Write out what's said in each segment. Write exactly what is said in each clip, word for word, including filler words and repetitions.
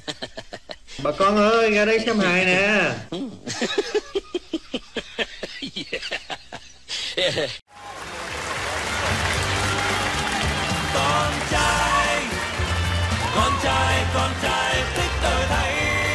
Bà con ơi, ra đây xem hài nè. Con trai, con trai, con trai thích tôi thấy.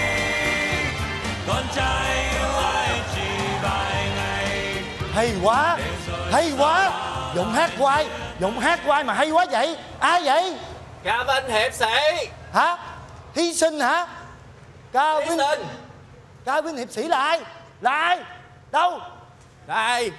Con trai yêu ai chỉ vài ngày. Hay quá, hay quá. Giọng hát hoài, giọng hát hoài mà hay quá vậy. Ai vậy? Ca Vinh hiệp sĩ. Hả? Thí sinh hả? Ca Thí Vinh. sinh. Ca Vinh hiệp sĩ là ai? Là ai? Đâu? Đây.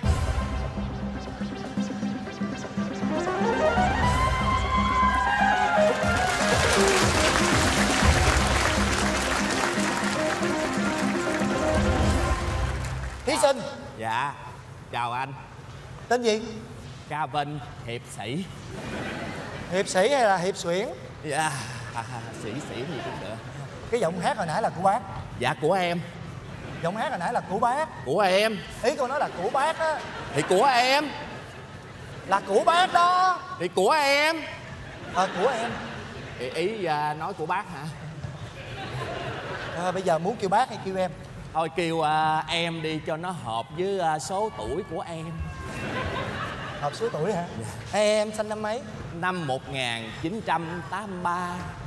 Thí sinh. Dạ, chào anh. Tên gì? Ca Vinh hiệp sĩ. Hiệp sĩ hay là hiệp xuyển? Dạ, sĩ sĩ gì cũng được. Cái giọng hát hồi nãy là của bác. Dạ của em. Giọng hát hồi nãy là của bác. Của em. Ý cô nói là của bác á. Thì của em. Là của bác đó. Thì của em. À, của em. Ý, ý à, nói của bác hả? À, bây giờ muốn kêu bác hay kêu em? Thôi kêu à, em đi cho nó hợp với à, số tuổi của em. Hợp số tuổi hả? Dạ. Hay em sinh năm mấy? Năm một nghìn chín trăm tám mươi ba.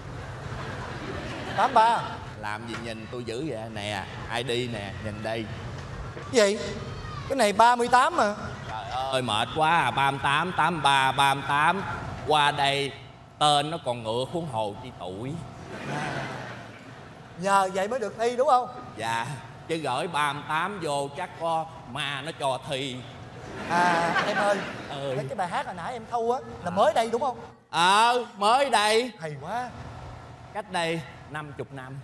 Tám ba. Làm gì nhìn tôi dữ vậy? Nè, i đê nè, nhìn đây. Cái gì? Cái này ba mươi tám mà. Trời ơi, mệt quá à. ba mươi tám, tám mươi ba, ba mươi tám. Qua đây, tên nó còn ngựa huống hồ chi tuổi. À, nhờ vậy mới được thi đúng không? Dạ, chứ gửi ba mươi tám vô chắc có ma nó cho thi. À, em ơi. Ừ. Mấy cái bài hát hồi nãy em thâu á là mới đây đúng không? Ờ, mới đây. Hay quá. Cách đây năm mươi năm.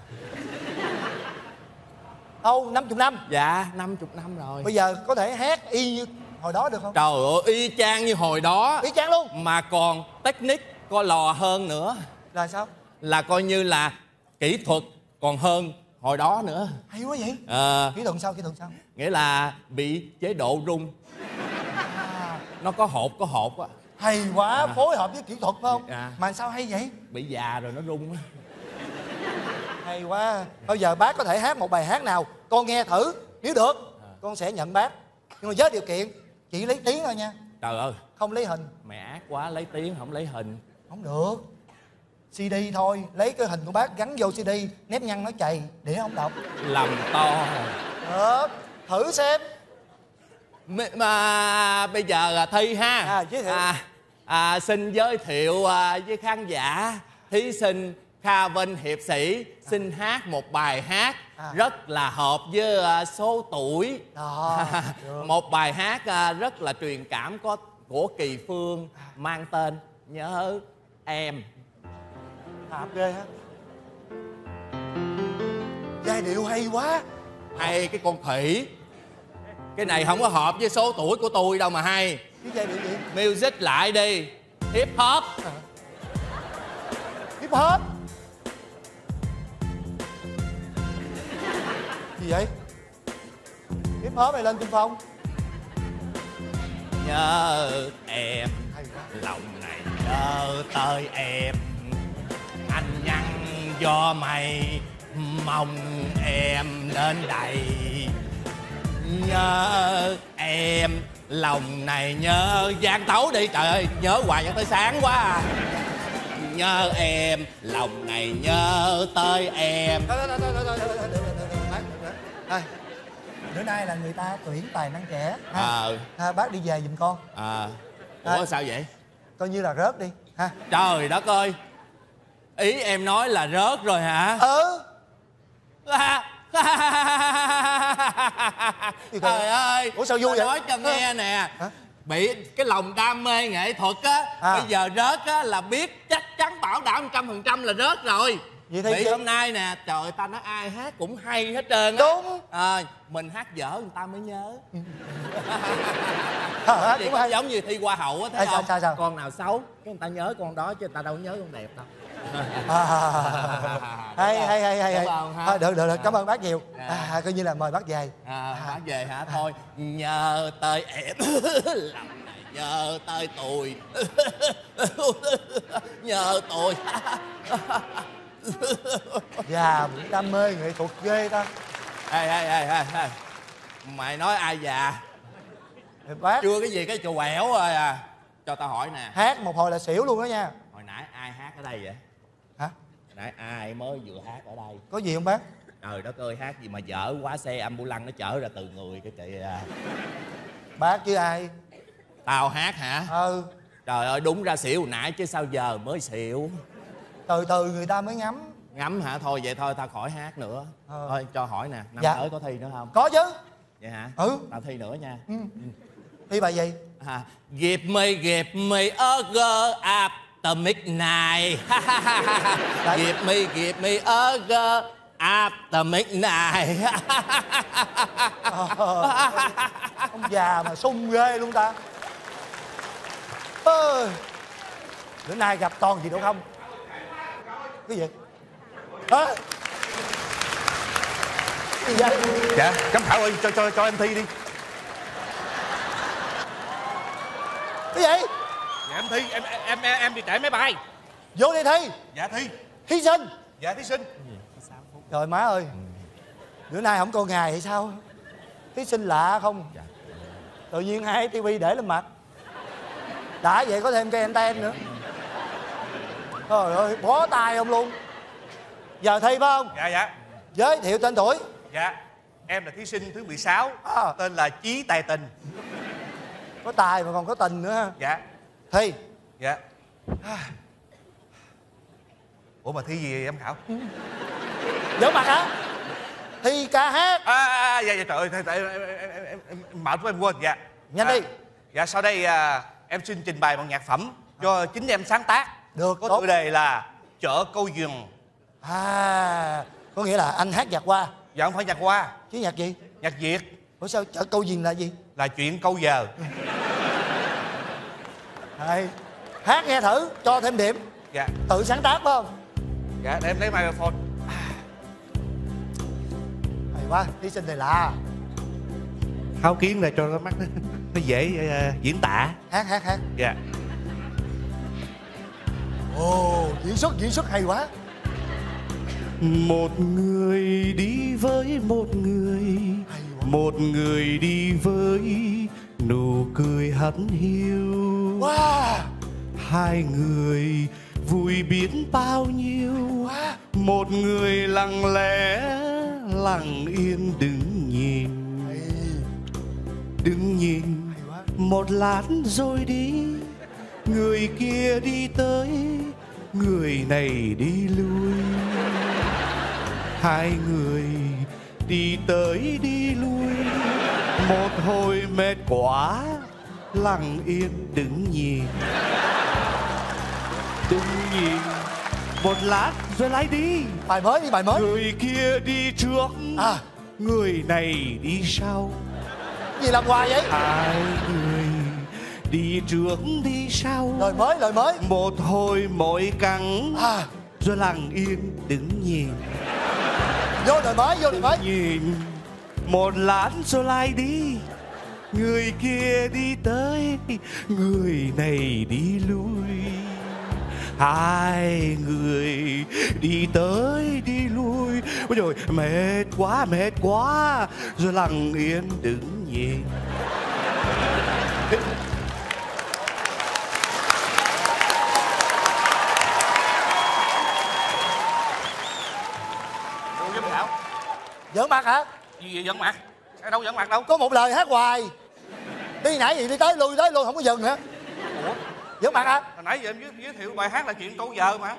Thâu năm mươi năm? Dạ, năm mươi năm rồi. Bây giờ có thể hát y như hồi đó được không? Trời ơi, y chang như hồi đó. Y chang luôn. Mà còn technique có lò hơn nữa. Là sao? Là coi như là kỹ thuật còn hơn hồi đó nữa. Hay quá vậy. Ờ. Kỹ thuật sao? Kỹ thuật sao? Nghĩa là bị chế độ rung. À, Nó có hột có hột á. hay quá. À. Phối hợp với kỹ thuật phải không? À. Mà sao hay vậy? Bị già rồi nó rung á. Hay quá. Bây giờ bác có thể hát một bài hát nào con nghe thử. Nếu được à, con sẽ nhận bác. Nhưng mà với điều kiện chỉ lấy tiếng thôi nha. Trời ơi, không lấy hình. mày ác quá, lấy tiếng không lấy hình. Không được. xê đê thôi. Lấy cái hình của bác gắn vô xê đê. Nếp nhăn nó chày để không đọc. Làm to. Được. Thử xem. Mà, mà bây giờ thi ha. À, giới thiệu. À, à, xin giới thiệu à, với khán giả. Thí sinh Ca Vinh hiệp sĩ xin hát một bài hát à, rất là hợp với à, số tuổi. Đó, một bài hát à, rất là truyền cảm có của Kỳ Phương mang tên Nhớ Em. Hợp ghê ha. Giai điệu hay quá. Hay cái con khỉ. Cái này không có hợp với số tuổi của tôi đâu mà hay. Cái giai điệu gì? Music lại đi. Hip hop à. Hip hop. Gì vậy? Hip hop này lên Trung Phong. Nhớ em, lòng này nhớ tới em. Anh nhắn cho mày, mong em đến đây. Nhớ em, lòng này nhớ. Giang tấu đi, trời ơi, nhớ hoài cho tới sáng quá à. Nhớ em, lòng này nhớ tới em. Thôi, thôi, thôi, thôi, thôi, thôi, thôi. Bữa nay là người ta tuyển tài năng trẻ. Ờ. À. À, bác đi về giùm con. À. Ủa à, sao vậy? Coi như là rớt đi ha. Trời đất ơi. Ý em nói là rớt rồi hả? Ừ. Trời ơi. Ủa sao vui vậy? Nói cho nghe nè. Hả? Bị cái lòng đam mê nghệ thuật á à, bây giờ rớt á là biết chắc chắn bảo đảm một trăm phần trăm là rớt rồi. Vậy thì hôm nay nè, trời ta nói ai hát cũng hay hết trơn á. Đúng à, mình hát dở người ta mới nhớ. À, cũng hay. Giống như thi hoa hậu á, thấy à, không? Sao, sao? Con nào xấu cái người ta nhớ con đó chứ người ta đâu nhớ con đẹp đâu. À, hay, hay hay hay hay. À, được được được, cảm ơn bác nhiều. À, à, coi như là mời bác về. À, bác về hả? Thôi nhớ tới em. Lòng này nhớ tới tôi. Nhớ tôi. Già cũng đam mê nghệ thuật ghê ta. Ê ê ê ê ê, mày nói ai già? Bác chưa cái gì cái trò quẹo rồi à. Cho tao hỏi nè, hát một hồi là xỉu luôn đó nha. hồi nãy ai hát ở đây vậy? Hả? Hồi nãy ai mới vừa hát ở đây? Có gì không bác? Trời đất ơi, hát gì mà dở quá, xe ambulance nó chở ra từ người cái kìa. Bác chứ ai? Tao hát hả? Ừ. Trời ơi, đúng ra xỉu hồi nãy chứ sao giờ mới xỉu. Từ từ người ta mới ngắm. Ngắm hả? Thôi vậy thôi tao khỏi hát nữa. Ờ. Thôi cho hỏi nè, năm Dạ. tới có thi nữa không? Có chứ. Vậy hả? Ừ. Tao thi nữa nha. Ừ. Thi bài gì? À, give me, give me a girl after midnight. Give me, give me a girl after midnight. Ờ, ông già mà sung ghê luôn ta. Ơ, bữa nay gặp toàn gì đâu không? Cái gì? Hả? Cái gì vậy? Dạ, giám khảo ơi, cho cho cho em thi đi. Cái gì? Dạ em thi, em em em, em bị trễ máy bay. Vô đi thi. Dạ thi. Thí sinh. Dạ thí sinh. Trời má ơi, bữa nay không có ngày hay sao? Thí sinh lạ không? Tự nhiên hai tivi để lên mặt. Đã vậy có thêm cái anten nữa. Trời ơi, bó tay ông luôn. Giờ thi phải không? Dạ dạ. Giới thiệu tên tuổi. Dạ, em là thí sinh thứ mười sáu, À. tên là Chí Tài Tình. Có tài mà còn có tình nữa ha. Dạ. Thi. Dạ. Ủa mà thi gì vậy, giám khảo? Giỡn mặt hả? Thi ca hát. À, à, à dạ, dạ trời ơi, tại em, em, em, em, em, em mệt quá em quên. Dạ. Nhanh à, đi. Dạ sau đây à, em xin trình bày một nhạc phẩm do chính em sáng tác. Được, có tốt. tựa đề là Chợ Câu Giường. À, có nghĩa là anh hát nhạc qua. Dạ không phải nhạc Hoa, Chứ nhạc gì? nhạc Việt. Ủa sao chợ câu gì là gì? Là chuyện câu giờ. Hay. Hát nghe thử, cho thêm điểm. Dạ. Tự sáng tác phải không? Dạ, để em lấy microphone. Hay quá, thí sinh này lạ. Tháo kiến này cho nó mắt nó, nó dễ uh, diễn tả. Hát, hát, hát. Dạ. Ồ, diễn xuất, diễn xuất hay quá. Một người đi với một người, một người đi với nụ cười hắt hiu. Wow. Hai người vui biết bao nhiêu. Wow. Một người lặng lẽ lặng yên đứng nhìn. Hay. Đứng nhìn Hay quá. một lát rồi đi. Người kia đi tới, người này đi lui. Hai người đi tới đi lui. Một hồi mệt quá, lặng yên đứng nhìn. Đứng nhìn một lát rồi lại đi. Bài mới đi, bài mới. Người kia đi trước, À, người này đi sau. gì làm hoài vậy? Hai người đi trước đi sau. Lời mới, lời mới. Một hồi mỏi căng, À, rồi lặng yên đứng nhìn. vô lời mới, vô lời mới. Nhìn một lát rồi lại đi. Người kia đi tới, người này đi lui. Hai người đi tới đi lui. Ôi trời, mệt quá, mệt quá. Rồi lặng yên đứng nhìn. Ủa, giám khảo, Giỡn mặt hả? gì vậy giận mặt? Sao đâu giận mặt đâu? Có một lời hát hoài. Đi nãy gì đi tới lui tới luôn không có dừng nữa. Ủa? Giỡn mặt hả? Hồi nãy giờ em giới, giới thiệu bài hát là chuyện câu giờ mà.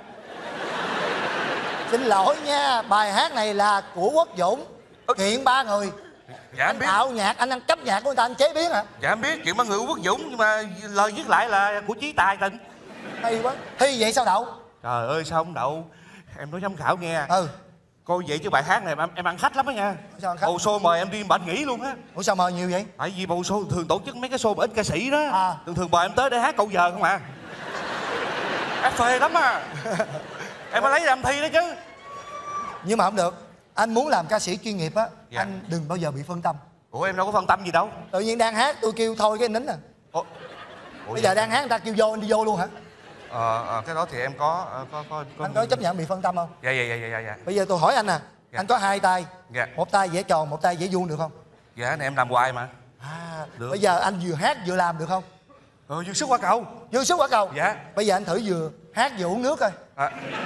Xin lỗi nha, bài hát này là của Quốc Dũng. Kiện ba người. Dạ em Anh biết. tạo nhạc, anh ăn cắp nhạc của người ta, anh chế biến hả? Dạ em biết chuyện ba người của Quốc Dũng, nhưng mà lời viết lại là của Chí Tài Tình. Hay quá. Thi vậy sao đậu? Trời ơi sao không đậu? Em nói giám khảo nghe. Ừ. Coi vậy chứ bài hát này em, em ăn khách lắm á nha. Sao ăn khách? Bầu show mời em đi bệnh nghỉ luôn á. Ủa sao mời nhiều vậy? Tại vì bầu show thường tổ chức mấy cái show mà ít ca sĩ đó. À. Thường thường mời em tới để hát câu giờ không à. Em phê lắm à. Em mới lấy ra em thi đó chứ. Nhưng mà không được. Anh muốn làm ca sĩ chuyên nghiệp á. Dạ. Anh đừng bao giờ bị phân tâm. Ủa em đâu có phân tâm gì đâu. Tự nhiên đang hát tôi kêu thôi cái anh nín à. Ủa, Ủa Bây vậy? giờ đang hát người ta kêu vô anh đi vô luôn hả? Ờ, ờ cái đó thì em có có có, có... Anh có chấp nhận bị phân tâm không? Dạ dạ dạ dạ dạ. Bây giờ tôi hỏi anh nè, dạ. anh có hai tay, dạ. một tay vẽ tròn, một tay vẽ vuông được không? Dạ này em làm hoài mà. À, được. Bây giờ anh vừa hát vừa làm được không? Ừ, dư sức quả cầu. Dư sức quả cầu. Dạ. Bây giờ anh thử vừa hát vừa uống nước coi. À.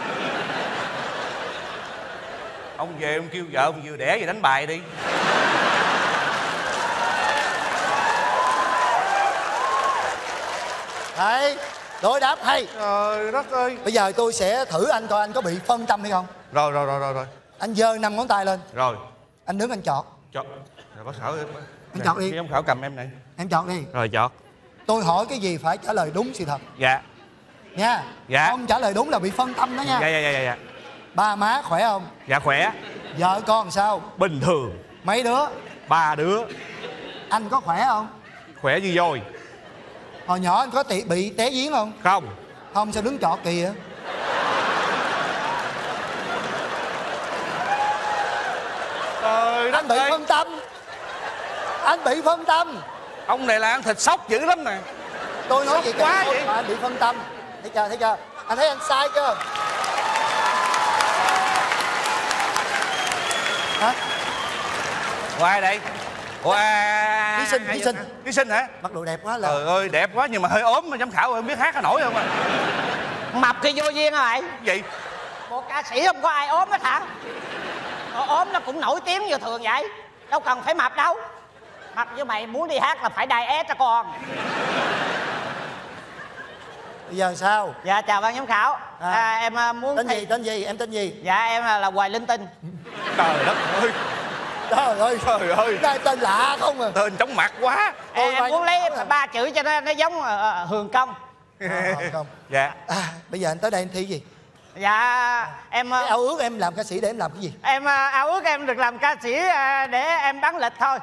Ông về ông kêu vợ ông vừa đẻ về đánh bài đi. Đấy, đối đáp hay. Trời đất ơi. Bây giờ tôi sẽ thử anh coi anh có bị phân tâm hay không. Rồi rồi rồi rồi rồi. Anh giơ năm ngón tay lên. Rồi. Anh đứng anh chọt. Chọt. Rồi bác Khảo. Anh chọt đi. Cái ông Khảo cầm em này. Em chọt đi. Rồi chọt. Tôi hỏi cái gì phải trả lời đúng sự thật. Dạ. Nha. Dạ. Không trả lời đúng là bị phân tâm đó nha. Dạ dạ dạ dạ. Ba má khỏe không? Dạ khỏe. Vợ con làm sao? Bình thường. Mấy đứa? Ba đứa. Anh có khỏe không? Khỏe như voi. Hồi nhỏ anh có tị, bị té giếng không? Không. Không sao đứng chọt kìa. Trời đất Anh bị ơi. phân tâm. Anh bị phân tâm. Ông này là ăn thịt sóc dữ lắm nè. Tôi nói gì quá cái vậy? mà anh bị phân tâm. Thấy chưa, thấy chưa? Anh thấy anh sai chưa? Hả? Ủa ai đây? Ủa ai? Thí sinh, thí sinh. Thí sinh hả? Mặc đồ đẹp quá là. Trời ơi đẹp quá nhưng mà hơi ốm mà giám khảo ơi, không biết hát có nổi không à? Mập thì vô duyên hả mày? Gì? Một ca sĩ không có ai ốm hết hả? Ờ, ốm nó cũng nổi tiếng như thường vậy. Đâu cần phải mập đâu. Mập như mày muốn đi hát là phải đai é cho con. Bây giờ sao? Dạ chào ban giám khảo. À. À, em à, muốn Tên thi... gì, tên gì, em tên gì? Dạ em là, là Hoài Linh Tinh. Trời đất ơi. Trời ơi, Trời ơi. đây tên lạ không à. Tên chóng mặt quá. Em, em Hoài- muốn lấy ba chữ cho nó, nó giống uh, Hường Công. À, không. Dạ. À, bây giờ anh tới đây em thi gì? Dạ em Cái uh, ao ước em làm ca sĩ để em làm cái gì? em uh, ao ước em được làm ca sĩ uh, để em bán lịch thôi.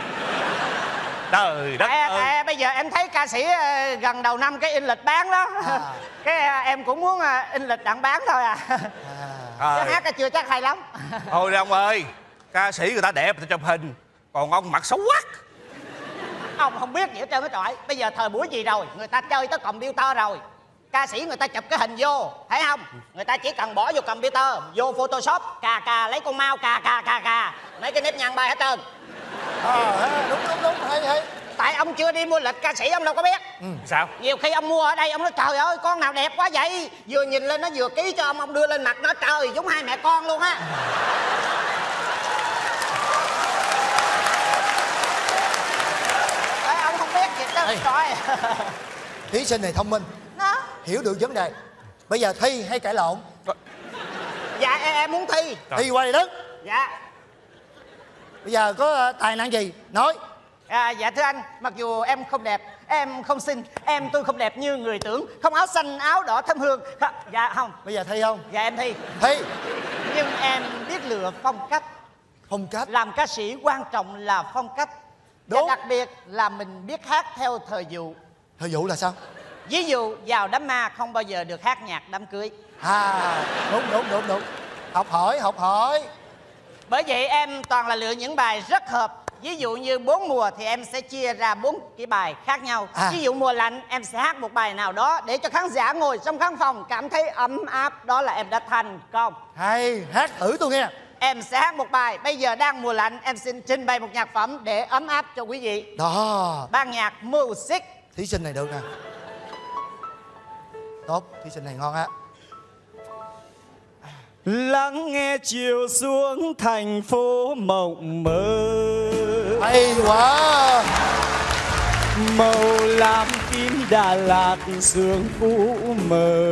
Trời đất À, ơi. à, bây giờ em thấy ca sĩ uh, gần đầu năm cái in lịch bán đó. À. Cái uh, em cũng muốn uh, in lịch đặng bán thôi à. À. Chứ hát chưa chắc hay lắm. Thôi đi ông ơi. Ca sĩ người ta đẹp người ta chụp hình. Còn ông mặt xấu quắc. Ông không biết gì hết trơn á trời. Bây giờ thời buổi gì rồi, người ta chơi tới computer rồi. Ca sĩ người ta chụp cái hình vô, thấy không? Người ta chỉ cần bỏ vô computer, vô Photoshop, cà cà lấy con mau cà cà cà cà, mấy cái nếp nhăn bay hết trơn. À, đúng đúng đúng, hay hay. Tại ông chưa đi mua lịch ca sĩ ông đâu có biết. Ừ. Sao? Nhiều khi ông mua ở đây ông nói trời ơi con nào đẹp quá vậy. Vừa nhìn lên nó vừa ký cho ông, ông đưa lên mặt nó trời giống hai mẹ con luôn á. Đấy, ông không biết gì đó trời. Thí sinh này thông minh, Đó. hiểu được vấn đề. Bây giờ thi hay cãi lộn? Dạ em, em muốn thi. Thi qua đây đứng. Dạ. Bây giờ có uh, tài năng gì? Nói. À, dạ thưa anh, mặc dù em không đẹp, em không xinh, em tôi không đẹp như người tưởng, không áo xanh áo đỏ thơm hương. Không, dạ không. Bây giờ thi không? Dạ em thi. Thi. Nhưng em biết lựa phong cách. Phong cách. Làm ca sĩ quan trọng là phong cách. Đúng. Và đặc biệt là mình biết hát theo thời vụ. Thời vụ là sao? Ví dụ vào đám ma không bao giờ được hát nhạc đám cưới. À, đúng đúng đúng đúng. Học hỏi, học hỏi. Bởi vậy em toàn là lựa những bài rất hợp. Ví dụ như bốn mùa thì em sẽ chia ra bốn cái bài khác nhau. À. Ví dụ mùa lạnh em sẽ hát một bài nào đó để cho khán giả ngồi trong khán phòng cảm thấy ấm áp. Đó là em đã thành công. Hay, hát thử tôi nghe. Em sẽ hát một bài. Bây giờ đang mùa lạnh em xin trình bày một nhạc phẩm để ấm áp cho quý vị. Đó. Ban nhạc Music. Thí sinh này được nè. Tốt, thí sinh này ngon á. Lắng nghe chiều xuống thành phố mộng mơ, Hay quá. màu lam tím Đà Lạt sương phủ mờ.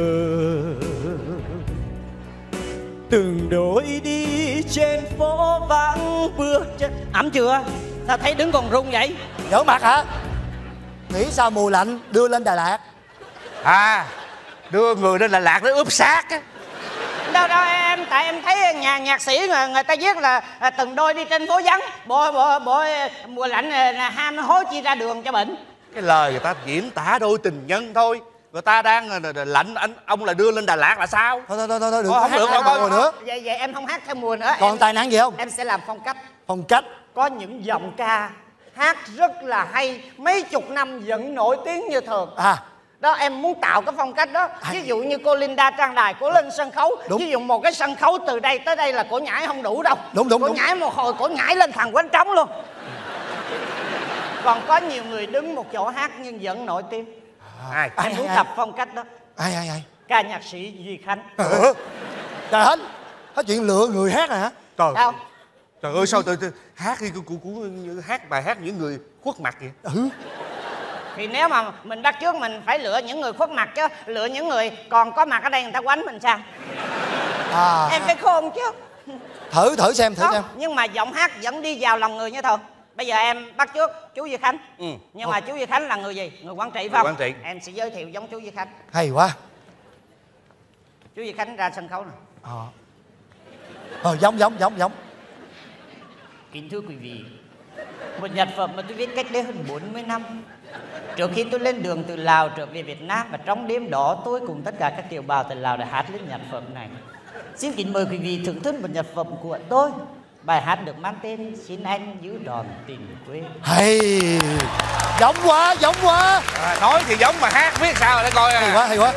Từng đôi đi trên phố vắng bước chân. Ẩm chưa? Sao thấy đứng còn run vậy? Giỡn mặt hả? Nghĩ sao mùa lạnh đưa lên Đà Lạt? À, đưa người lên Đà Lạt nó ướp xác á. Đâu đâu em, tại em thấy nhà nhạc sĩ người, người ta viết là à, từng đôi đi trên phố vắng. Bộ bộ bộ mùa lạnh là ham nó hối chi ra đường cho bệnh. Cái lời người ta diễn tả đôi tình nhân thôi. Người ta đang lạnh anh ông là đưa lên Đà Lạt là sao? Thôi thôi thôi, thôi đừng Thôi, có không hát được theo rồi, mùa thôi. nữa. Vậy vậy em không hát theo mùa nữa. Còn em, tài năng gì không? em sẽ làm phong cách. Phong cách. Có những giọng ca hát rất là hay, mấy chục năm vẫn nổi tiếng như thường. À. đó em muốn tạo cái phong cách đó. Ví dụ như cô Linda Trang Đài, cô lên sân khấu, đúng. ví dụ một cái sân khấu từ đây tới đây là cổ nhảy không đủ đâu. Đúng đúng Cổ đúng. nhảy một hồi cổ nhảy lên thằng quánh trống luôn. Còn có nhiều người đứng một chỗ hát nhưng vẫn nổi tiếng. Ai? Em ai, muốn ai, tập phong cách đó. Ai ai ai? Ca nhạc sĩ Duy Khánh. Ờ. Trời hết, hết chuyện lựa người hát rồi hả? Trời, Đâu? trời ơi sao tôi, tôi hát đi của, của, của hát bài hát những người khuất mặt vậy? Ừ. Thì nếu mà mình bắt chước mình phải lựa những người khuất mặt chứ, lựa những người còn có mặt ở đây người ta quánh mình sao? À. Em phải khôn chứ. Thử thử xem, thử Đó, xem. nhưng mà giọng hát vẫn đi vào lòng người như thường. Bây giờ em bắt chước chú Duy Khánh. Ừ. Nhưng mà chú Duy Khánh là người gì? Người Quảng Trị phải không? Quảng Trị. Em sẽ giới thiệu giống chú Duy Khánh. Hay quá. Chú Duy Khánh ra sân khấu nè. Ờ. Ờ, giống giống giống giống. Kính thưa quý vị, một nhạc phẩm mà tôi viết cách đây hơn bốn mươi năm. Trước khi tôi lên đường từ Lào trở về Việt Nam, và trong đêm đó tôi cùng tất cả các kiều bào từ Lào đã hát lên nhạc phẩm này. Xin kính mời quý vị thưởng thức một nhạc phẩm của tôi. Bài hát được mang tên Xin Anh Giữ Đòn Tình Quê. Hay. Giống quá, giống quá. À, nói thì giống mà hát biết sao rồi để coi. Hay À. quá, hay quá.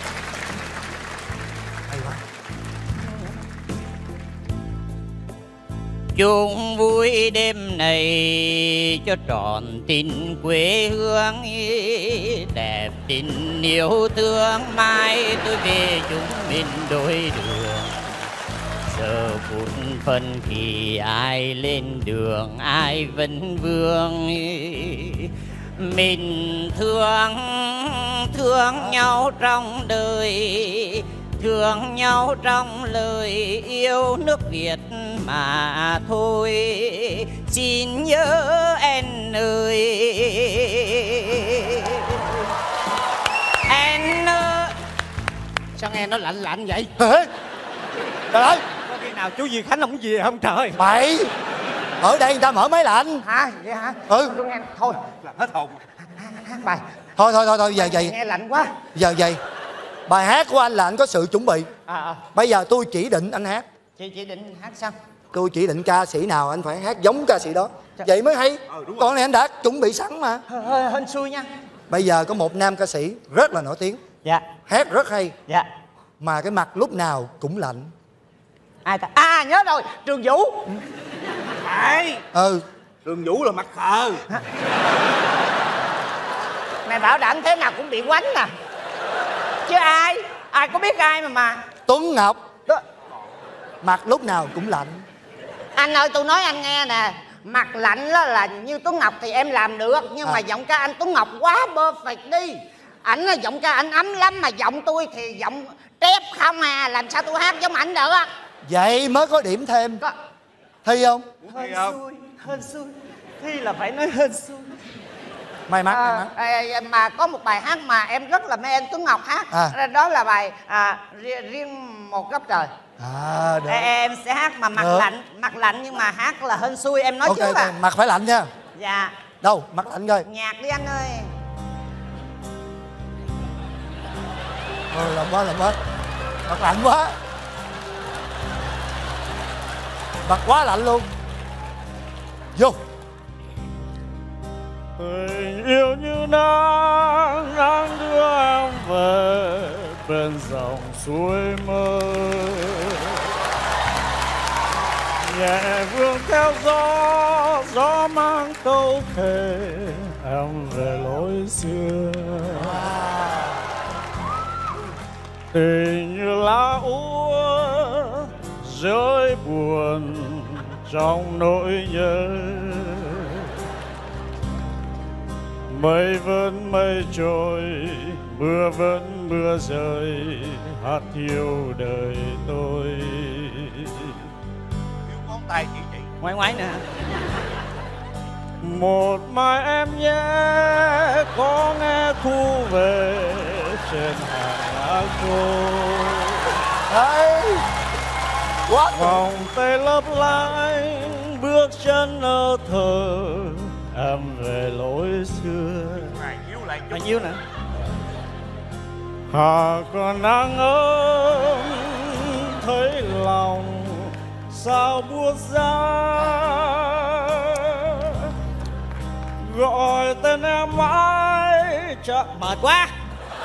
Hay quá. Chung vui đêm này cho trọn tình quê hương, đẹp tình yêu thương mai tôi về chúng mình đôi đường. Giờ phút phân kỳ ai lên đường ai vẫn vương, mình thương thương nhau trong đời, thương nhau trong lời yêu nước Việt mà thôi. Xin nhớ em ơi, em ơi. Sao nghe nó lạnh lạnh vậy? Ê, trời ơi, Có khi nào chú Duy Khánh không về không trời? bậy. Ở đây người ta mở máy lạnh. Hả? Vậy hả? Ừ. Tôi nghe thôi. Làm hết hồn. Hát bài. Thôi thôi thôi thôi, giờ vậy. Nghe lạnh quá. Giờ vậy. Bài hát của anh là anh có sự chuẩn bị. À, à. Bây giờ tôi chỉ định anh hát. Chị chị định hát sao? Tôi chỉ định ca sĩ nào anh phải hát giống ca sĩ đó. Vậy mới hay. Còn này anh đã chuẩn bị sẵn mà. Hơi, hơi hên xui nha. Bây giờ có một nam ca sĩ rất là nổi tiếng, Dạ. hát rất hay, Dạ. mà cái mặt lúc nào cũng lạnh. Ai ta? À nhớ rồi, Trường Vũ. Phải. Ừ. Đường Vũ là mặt khờ. Mày bảo đảm thế nào cũng bị quánh nè. Chứ ai? Ai có biết ai mà mà. Tuấn Ngọc, Đó. mặt lúc nào cũng lạnh. Anh ơi tôi nói anh nghe nè. Mặt lạnh đó là như Tuấn Ngọc thì em làm được. Nhưng À. mà giọng ca anh Tuấn Ngọc quá perfect đi. Ảnh là giọng ca anh ấm lắm. Mà giọng tôi thì giọng trép không à. Làm sao tôi hát giống ảnh được á. Vậy mới có điểm thêm. Có... Thi không? Hên xui, hên xui. Thi là phải nói hên xui. May mắn, may À, mắn. à, mà có một bài hát mà em rất là mê anh Tuấn Ngọc hát. À. Đó là bài à, riêng, riêng một góc trời. À, được. Ê, em sẽ hát mà mặt Được. lạnh, mặt lạnh nhưng mà hát là hên xui em nói Ok, trước ok, à. mặt phải lạnh nha. Dạ. Đâu, mặt lạnh coi. Nhạc đi anh ơi. Ờ, lạnh quá, lạnh quá. Mặt lạnh quá. Mặt quá lạnh luôn. Vô. Tình yêu như nắng, nắng đưa em về bên dòng suối mơ. Nhẹ vương theo gió, gió mang câu thề em về lối xưa. Tình như lá úa rơi buồn trong nỗi nhớ. Mây vẫn mây trôi, mưa vẫn mưa rơi, hát thiêu đời tôi. Yêu ngón tay chị chị. Ngoại ngoại nè. Một mai em nhé, có nghe thu về trên hàng lá khô. Đấy. Quá. Vòng tay lấp lánh, bước chân ơ thờ, em về lối xưa. Này yêu lại Bao nhiêu nè. Hà còn nắng ấm thấy lòng sao buốt giá. Gọi tên em mãi chắc Mệt quá.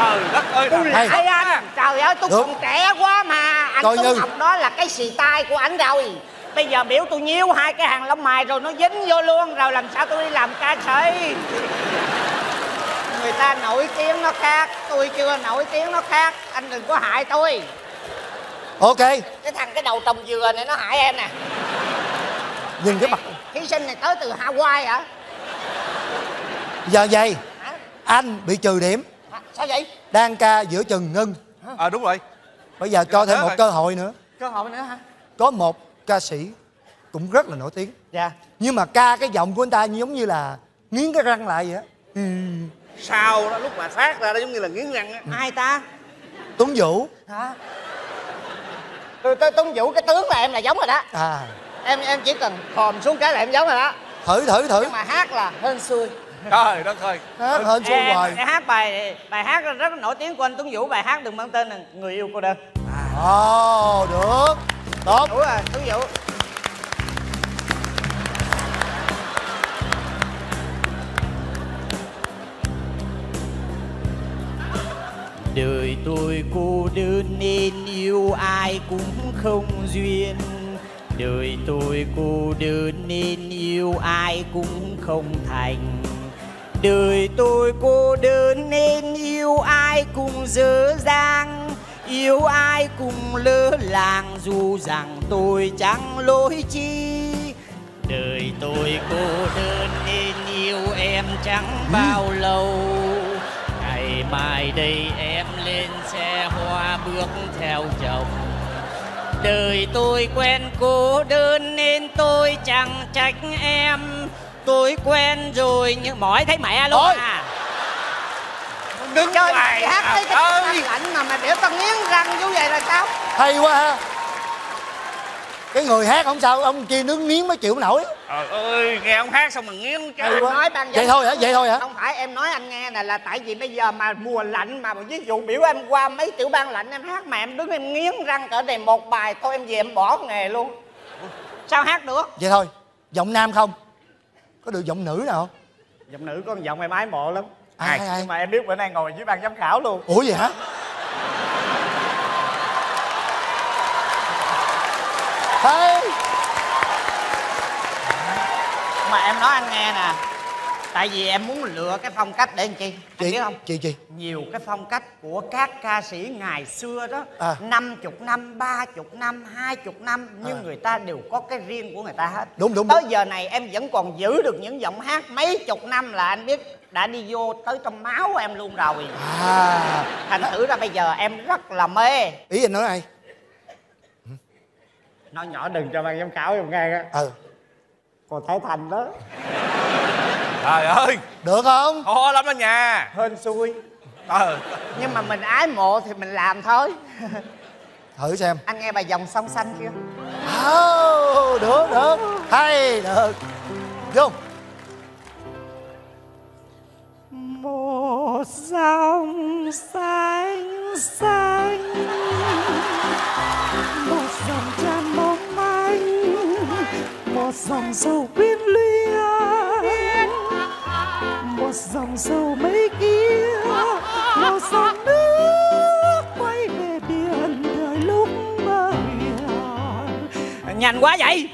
Trời đất ơi. Tôi lại anh. Trời ơi tôi còn trẻ quá mà. Anh Tuấn như... Ngọc đó là cái xì tai của ảnh rồi. Bây giờ biểu tôi nhíu hai cái hàng lông mày rồi nó dính vô luôn. Rồi làm sao tôi đi làm ca sĩ. Người ta nổi tiếng nó khác. Tôi chưa nổi tiếng nó khác. Anh đừng có hại tôi. Ok. Cái thằng cái đầu trồng dừa này nó hại em nè. Nhìn cái mặt. Thí sinh này tới từ Hawaii hả? Giờ vậy hả? Anh bị trừ điểm. À, sao vậy? Đang ca giữa chừng ngưng. Ờ à, đúng rồi. Bây giờ cho thêm một rồi. cơ hội nữa. Cơ hội nữa hả? Có một ca sĩ cũng rất là nổi tiếng. Dạ. Nhưng mà ca cái giọng của anh ta giống như là nghiến cái răng lại vậy á. Ừ. Sau đó lúc mà phát ra đó giống như là nghiến răng á. Ừ. Ai ta? Tuấn Vũ. Hả? Tôi, tôi Tuấn Vũ cái tướng là em là giống rồi đó. À. Em em chỉ cần khòm xuống cái là em giống rồi đó. Thử thử thử. Nhưng mà hát là hên xui. Trời đất ơi. Hát hên xui em, hoài. em hát bài bài hát rất là nổi tiếng của anh Tuấn Vũ. Bài hát đừng mang tên là Người Yêu Cô Đơn. Ồ, được. Tốt. Đúng rồi, Tuấn Vũ. Đời tôi cô đơn nên yêu ai cũng không duyên. Đời tôi cô đơn nên yêu ai cũng không thành. Đời tôi cô đơn nên yêu ai cũng dở dang. Yêu ai cũng lỡ làng dù rằng tôi chẳng lỗi chi. Đời tôi cô đơn nên yêu em chẳng bao lâu. Ngày mai đây em lên xe hoa bước theo chồng. Đời tôi quen cô đơn nên tôi chẳng trách em. Tôi quen rồi nhưng mỏi thấy mẹ luôn Ôi. à. Đứng chơi hát thấy cái răng lạnh mà mà biểu tao nghiến răng như vậy là sao? Hay quá ha. Cái người hát không sao, ông kia nướng nghiến mới chịu nổi. Trời ơi, nghe ông hát xong mà nghiến Hay chứ. quá. Nói ban Vậy thôi hả? Vậy thôi hả? Không phải em nói anh nghe nè, là tại vì bây giờ mà mùa lạnh mà ví dụ biểu em qua mấy tiểu bang lạnh em hát mà em đứng em nghiến răng cỡ này một bài thôi em về em bỏ nghề luôn. Sao hát được? Vậy thôi, giọng nam không? Có được giọng nữ nào không? Giọng nữ có giọng em ái mộ lắm. Ai, ai, ai? Nhưng mà em biết bữa nay ngồi dưới ban giám khảo luôn. Ủa vậy hả? Hey. Mà em nói anh nghe nè, tại vì em muốn lựa cái phong cách để làm chi? Anh Chị, biết không? chị chị Nhiều cái phong cách của các ca sĩ ngày xưa đó, à. năm chục năm, ba chục năm, hai chục năm, nhưng à. người ta đều có cái riêng của người ta hết. Đúng đúng. Tới đúng. giờ này em vẫn còn giữ được những giọng hát mấy chục năm là anh biết đã đi vô tới trong máu của em luôn rồi. À. Thành thử ra bây giờ em rất là mê. Ý anh nói ai? Nói nhỏ đừng cho ban giám khảo em nghe á. Ừ. Còn Thái Thành đó. Trời ơi. Được không? Khó lắm đó nha. Hên xui. Ờ. Nhưng mà mình ái mộ thì mình làm thôi. Thử xem. Anh nghe bài Dòng Sông Xanh chưa? Oh, được được. Hay được. Vô. Một dòng xanh xanh, một dòng tràn mong manh, một dòng sâu quyến luyến, một dòng sâu mấy kia, một dòng nước quay về biển đời lúc mơ nhàn. Nhanh quá vậy.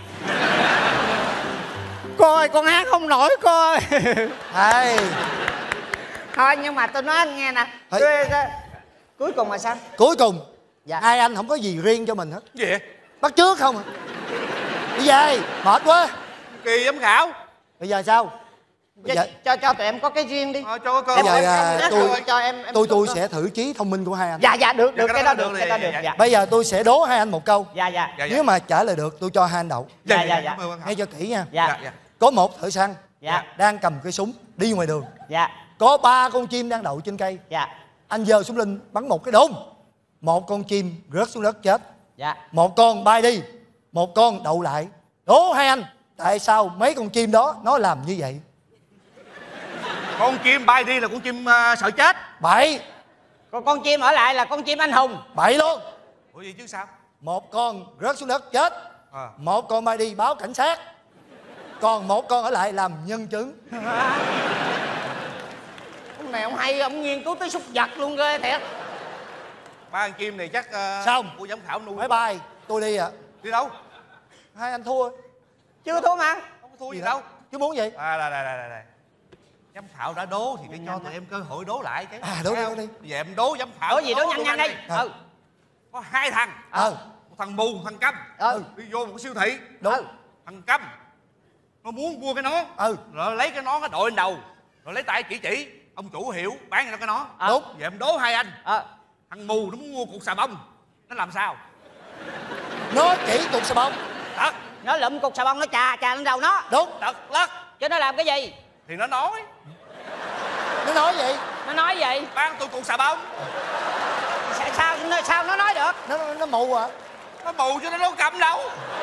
Cô ơi, con hát không nổi cô ơi. Hay. Thôi nhưng mà tôi nói anh nghe nè. Hey. Tôi, tôi, cuối cùng là sao? Cuối cùng. Dạ. Hai anh không có gì riêng cho mình hết. Gì vậy? Bắt chước không à? Đi về, mệt quá. Kỳ giám khảo. Bây giờ sao? Bây cho, giờ... cho cho tụi em có cái riêng đi. Ờ, cho có Bây cơ giờ hội. à, tôi cho em, em tôi tôi tôi sẽ thử trí thông minh của hai anh. Dạ dạ được được Dạ, cái cái đó đó được được, cái đó dạ, được. dạ, Dạ Bây giờ tôi sẽ đố hai anh một câu. dạ dạ. Dạ, dạ. Nếu mà trả lời được tôi cho hai anh đậu. Dạ dạ dạ. Nghe cho kỹ nha. Dạ. Dạ, dạ. Có một thợ săn Dạ. đang cầm cây súng đi ngoài đường. Dạ. Có ba con chim đang đậu trên cây. Dạ. Anh giơ súng lên bắn một cái đôn. Một con chim rớt xuống đất chết. Dạ. Một con bay đi, một con đậu lại. Đố hai anh tại sao mấy con chim đó nó làm như vậy? Con chim bay đi là con chim uh, sợ chết. Bậy. Còn con chim ở lại là con chim anh hùng. Bậy luôn. Ủa gì chứ sao? Một con rớt xuống đất chết. À. Một con bay đi báo cảnh sát. Còn một con ở lại làm nhân chứng. Ông này ông hay, ông nghiên cứu tới súc vật luôn ghê thiệt. Ba con chim này chắc uh, xong của giám khảo nuôi. bye bye, tôi đi ạ. À. Đi đâu? Hai anh thua. Chưa thua mà. Không có thua gì, gì đâu. Chứ muốn gì? À đây đây đây đây. Giám khảo đã đố thì phải cho tụi em cơ hội đố lại chứ. À đố đi, đố đi. Giờ em đố giám khảo. Đố gì đố nhanh nhanh đi. Ừ. Có hai thằng. Ừ. Một thằng mù, một thằng câm. Ừ. Đi vô một cái siêu thị. Đúng. Ừ. Thằng câm nó muốn mua cái nón. Ừ. Rồi lấy cái nón nó đội lên đầu. Rồi lấy tay chỉ chỉ. Ông chủ hiểu bán cho nó cái nón. À. Đúng. Giờ em đố hai anh. Ờ. Thằng mù nó muốn mua cục xà bông. Nó làm sao? Nó chỉ cục xà bông. Thật. Nó lụm cục xà bông nó chà chà lên đầu nó. Đúng. Thật lắc. Chứ nó làm cái gì? Thì nó nói. Nó nói gì? Nó nói gì? Bán tôi cục xà bông. Sao sao, sao nó nói được? Nó nó mù à? Nó mù chứ nó đâu cầm đâu.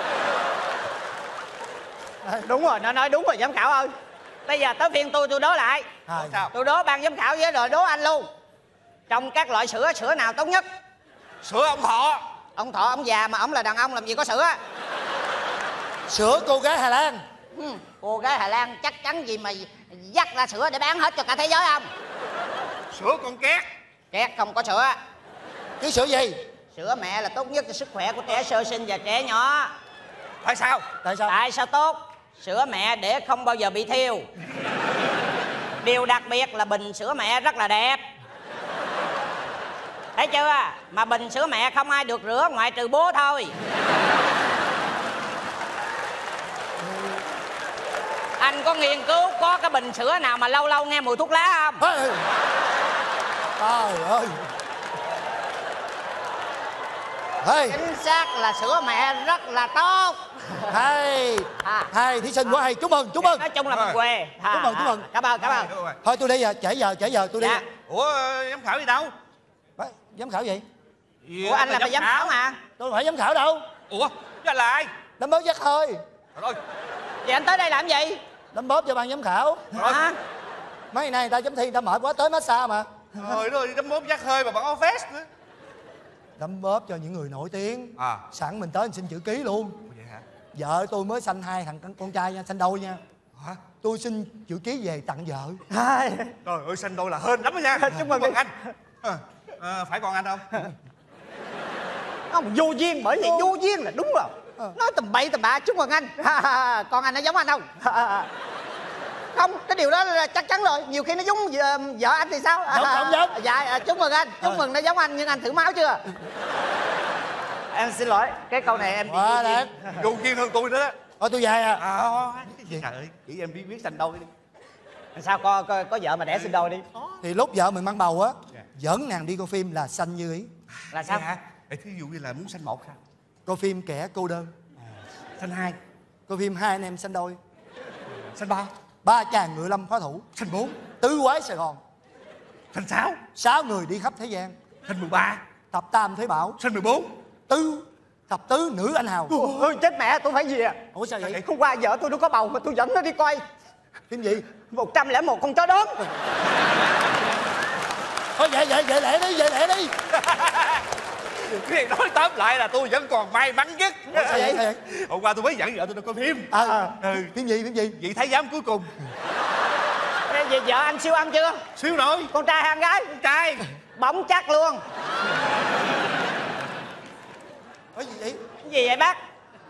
Đúng rồi, nó nói đúng rồi giám khảo ơi. Bây giờ tới phiên tôi tôi đố lại. À, sao? Tôi đố ban giám khảo với rồi đố anh luôn. Trong các loại sữa, sữa nào tốt nhất? Sữa ông Thọ. Ông Thọ ông già mà ông là đàn ông làm gì có sữa? Sữa cô gái Hà Lan. Ừ, cô gái Hà Lan chắc chắn gì mà dắt ra sữa để bán hết cho cả thế giới không? Sữa con két. Két không có sữa. Cái sữa gì? Sữa mẹ là tốt nhất cho sức khỏe của trẻ sơ sinh và trẻ nhỏ. Tại sao? Tại sao? Tại sao tốt? Sữa mẹ để không bao giờ bị thiêu. Điều đặc biệt là bình sữa mẹ rất là đẹp. Thấy chưa? Mà bình sữa mẹ không ai được rửa ngoại trừ bố thôi. Anh có nghiên cứu có cái bình sữa nào mà lâu lâu nghe mùi thuốc lá không? Ê, trời ơi. Hey. Chính xác là sữa mẹ rất là tốt. Hai À. Hai thí sinh của hai. Chúc mừng, chúc mừng. Nói chung là mình quê. Chúc mừng, chúc mừng. Cảm ơn, cảm ơn. Thôi tôi đi à, trễ giờ, trễ giờ tôi đi. Dạ. Ủa giám khảo đi đâu? Bác, giám khảo gì? Gì Ủa anh là giám khảo mà. Tôi phải giám khảo đâu. Ủa chứ anh là ai? Đấm bóp dắt hơi. Trời ơi. Vậy anh tới đây làm gì? Đấm bóp cho ban giám khảo. Hả? Mấy ngày nay người ta chấm thi người ta mệt quá tới massage mà. Trời ơi, đấm bóp dắt hơi mà bằng áo vest nữa. Đấm bóp cho những người nổi tiếng. À. Sẵn mình tới mình xin chữ ký luôn. Vậy hả? Vợ tôi mới sanh hai thằng con trai nha, sanh đôi nha. Hả? Tôi xin chữ ký về tặng vợ. Trời ơi, xanh đôi là hên lắm đó nha. Chúc mừng anh. À, à, phải con anh không? Không, vô duyên, bởi vì vô duyên là đúng rồi. Nói tầm bậy tầm bạ. Chúc mừng anh. Con anh nó giống anh không? Không, cái điều đó là chắc chắn rồi. Nhiều khi nó giống vợ, vợ anh thì sao? Giống, không giống. Dạ, chúc mừng anh. Chúc mừng nó giống anh, nhưng anh thử máu chưa? Em xin lỗi, cái câu này em Quá đẹp. Vô duyên hơn tôi nữa đó. Thôi tôi về à. À, trời ơi, chỉ em biết biết xanh đôi đi. Sao có, có, có vợ mà đẻ sinh đôi đi. Thì lúc vợ mình mang bầu á, dẫn nàng đi coi phim là xanh như ý. Là sao? Hả? Ê, thí dụ như là muốn xanh một sao? Coi phim kẻ cô đơn. Xanh hai. Coi phim hai anh em xanh đôi. Xanh ba. Ba chàng ngựa lâm phá thủ. Xanh bốn. Tứ quái Sài Gòn. Xanh sáu. Sáu người đi khắp thế gian. Xanh mười ba. Thập tam thế bảo. Xanh mười bốn. Tứ thập tứ nữ anh hào. Ôi chết mẹ, tôi phải gì à? Ủa sao vậy? Hôm qua vợ tôi nó có bầu mà tôi dẫn nó đi coi Phim gì? một trăm lẻ một con chó đớn. Thôi vậy vậy vậy lẹ đi, vậy lẹ đi. Cái nói tóm lại là tôi vẫn còn may mắn nhất. Ủa sao vậy? Sao vậy? Hôm qua tôi mới dẫn vợ tôi đi coi phim. À, Ừ. phim gì, phim gì? Vị thái giám cuối cùng. Ê, vậy vợ anh siêu âm chưa? Siêu rồi. Con trai hay con gái? Con trai. Bóng chắc luôn. Có gì vậy? Cái gì vậy bác?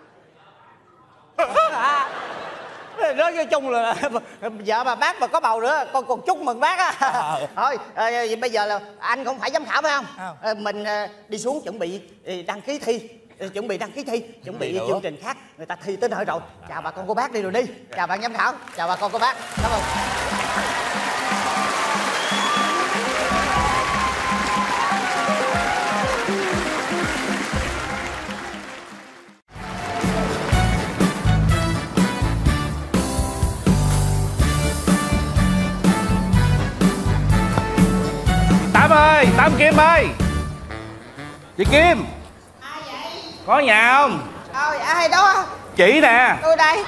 À, nói với chung là vợ mà bác mà có bầu nữa con còn chúc mừng bác á. À. Thôi à, bây giờ là anh không phải giám khảo phải không? À. À, mình à, đi xuống chuẩn bị đăng ký thi, chuẩn bị đăng ký thi, chuẩn bị chương trình khác. Người ta thi tới nơi rồi. Chào bà con cô bác đi rồi đi. Chào bạn giám khảo, chào bà con cô bác. Cảm ơn. Tám ơi, Tám Kim ơi. Chị Kim. Ai vậy? Có nhà không? Trời ai đó? Chị nè. Tôi đây.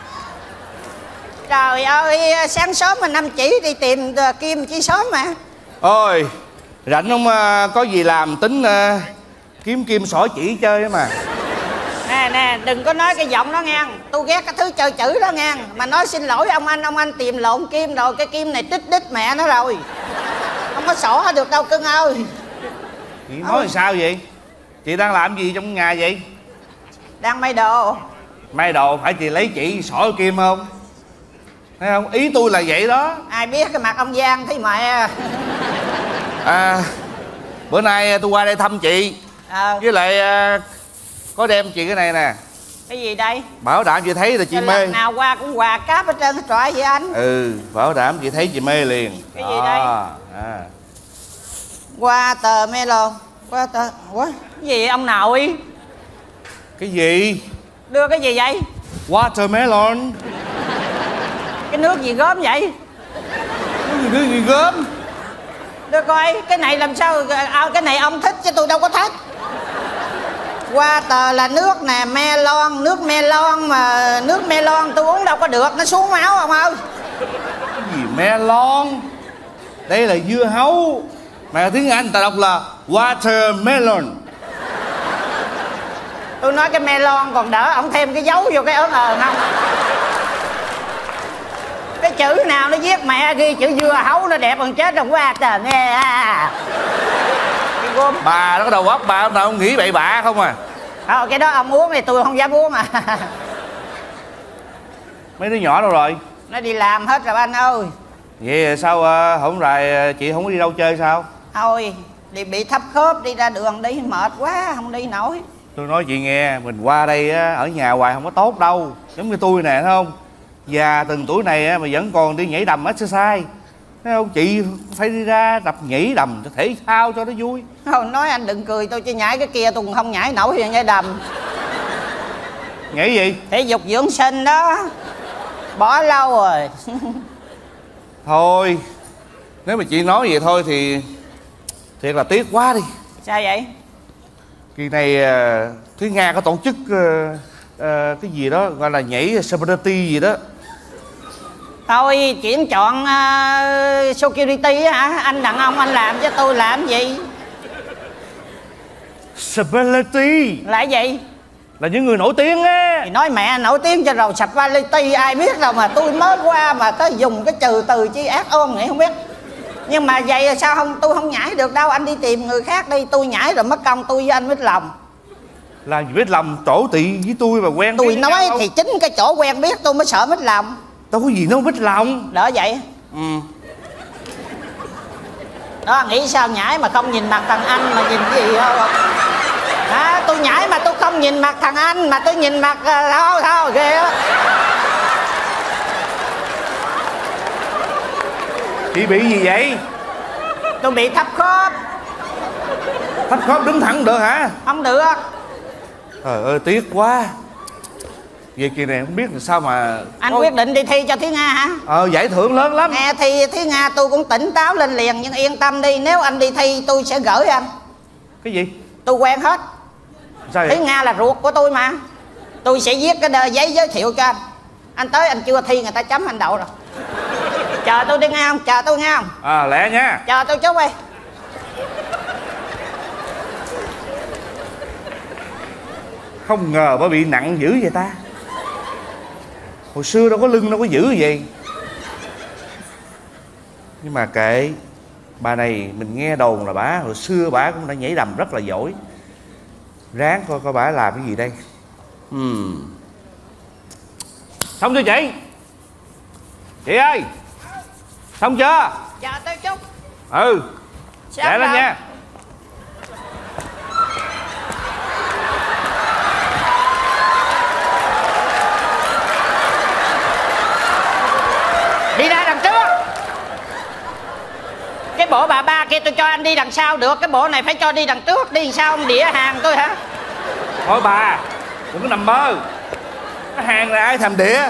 Trời ơi, sáng sớm mà năm chỉ đi tìm Kim chi sớm mà. Ôi, rảnh không uh, có gì làm tính uh, kiếm Kim xỏ chỉ chơi mà. Nè nè, đừng có nói cái giọng đó nghe. Tôi ghét cái thứ chơi chữ đó nghe. Mà nói xin lỗi ông anh, ông anh tìm lộn Kim rồi. Cái Kim này trích đích mẹ nó rồi. có xỏ được đâu cưng ơi. Chị nói là sao vậy? Chị đang làm gì trong nhà vậy? Đang may đồ. May đồ phải chị lấy chỉ xỏ kim không? Thấy không? Ý tôi là vậy đó. Ai biết cái mặt ông Giang thấy mẹ. À, bữa nay tôi qua đây thăm chị. Ờ. Với lại à, có đem chị cái này nè. Cái gì đây? Bảo đảm chị thấy là chị Lần mê. nào qua cũng quà cáp hết trơn trời vậy anh. Ừ, bảo đảm chị thấy chị mê liền. Cái gì đây? À. Qua tờ melon. Qua tờ... Ủa? Cái gì vậy ông nội? Cái gì? Đưa cái gì vậy? Watermelon. Cái nước gì gớm vậy? Cái gì, cái gì gớm? Đưa coi, cái này làm sao... À, cái này ông thích chứ tôi đâu có thích. Water là nước nè, melon, nước melon mà nước melon tôi uống đâu có được, nó xuống máu ông ơi. Cái gì melon? Đây là dưa hấu. Mà tiếng Anh ta đọc là watermelon. Tôi nói cái melon còn đỡ, ông thêm cái dấu vô cái ớn ờn không? Cái chữ nào nó viết mẹ ghi chữ dưa hấu nó đẹp hơn chết rồi quá trời nghe à. Cái gom. Bà nó có đầu óc bà ông nào không nghĩ bậy bạ không à? Ờ, cái đó ông uống thì tôi không dám uống à. Mấy đứa nhỏ đâu rồi? Nó đi làm hết rồi anh ơi. Vậy sao uh, không rồi chị không có đi đâu chơi sao? Thôi đi bị thấp khớp, đi ra đường đi mệt quá không đi nổi. Tôi nói chị nghe, mình qua đây á, ở nhà hoài không có tốt đâu. Giống như tôi nè, thấy không? Già từng tuổi này á, mà vẫn còn đi nhảy đầm exercise. Thấy không? Chị phải đi ra tập nhảy đầm cho thể thao cho nó vui. Thôi nói anh đừng cười tôi chứ nhảy cái kia tôi cũng không nhảy nổi thì nhảy đầm. Nhảy gì? Thể dục dưỡng sinh đó. Bỏ lâu rồi. Thôi, nếu mà chị nói vậy thôi thì thiệt là tiếc quá đi. Sao vậy? Kỳ này uh, Thúy Nga có tổ chức uh, uh, cái gì đó gọi là nhảy spaghetti gì đó. Thôi chuyển chọn uh, security hả? Anh đàn ông anh làm chứ tôi làm gì? Spaghetti Là gì? là những người nổi tiếng á. Thì nói mẹ nổi tiếng cho rồi spaghetti ai biết đâu mà tôi mới qua mà tới dùng cái trừ từ chi ác ôn nghĩ không biết. Nhưng mà vậy sao không tôi không nhảy được đâu, anh đi tìm người khác đi, tôi nhảy rồi mất công tôi với anh biết lòng. Là gì biết lầm chỗ tị với tôi mà quen Tôi biết nói nhau. thì chính cái chỗ quen biết tôi mới sợ mất lòng. Đâu có gì đâu biết lòng. Đỡ vậy. Ừ. Đó nghĩ sao nhảy mà không nhìn mặt thằng anh mà nhìn cái gì không? À, tôi nhảy mà tôi không nhìn mặt thằng anh mà tôi nhìn mặt thôi thôi ghê á. Chị bị gì vậy? Tôi bị thấp khớp. Thấp khớp đứng thẳng được hả? Không được. Trời ơi tiếc quá. Về kỳ này không biết là sao mà Anh có... quyết định đi thi cho Thúy Nga hả? Ờ giải thưởng lớn lắm. Nghe thi Thúy Nga tôi cũng tỉnh táo lên liền. Nhưng yên tâm đi, nếu anh đi thi tôi sẽ gửi anh. Cái gì? Tôi quen hết. Sao Thúy vậy? Nga là ruột của tôi mà. Tôi sẽ viết cái đờ giấy giới thiệu cho anh. Anh tới anh chưa thi người ta chấm anh đậu rồi. Chờ tôi đi nghe không? Chờ tôi nghe không? À lẹ nha. Chờ tôi chút đi. Không ngờ bà bị nặng dữ vậy ta. Hồi xưa đâu có lưng đâu có dữ vậy. Nhưng mà kệ. Bà này mình nghe đồn là bà hồi xưa bà cũng đã nhảy đầm rất là giỏi. Ráng coi coi bà làm cái gì đây. uhm. Xong chưa chị? Chị ơi. Xong chưa? Chờ tôi chút. Ừ. Sao Để lên rồi? nha. Đi ra đằng trước. Cái bộ bà ba kia tôi cho anh đi đằng sau được. Cái bộ này phải cho đi đằng trước. Đi đằng sau ông đĩa hàng tôi hả? Thôi bà đừng có nằm mơ. Cái hàng này ai thèm đĩa.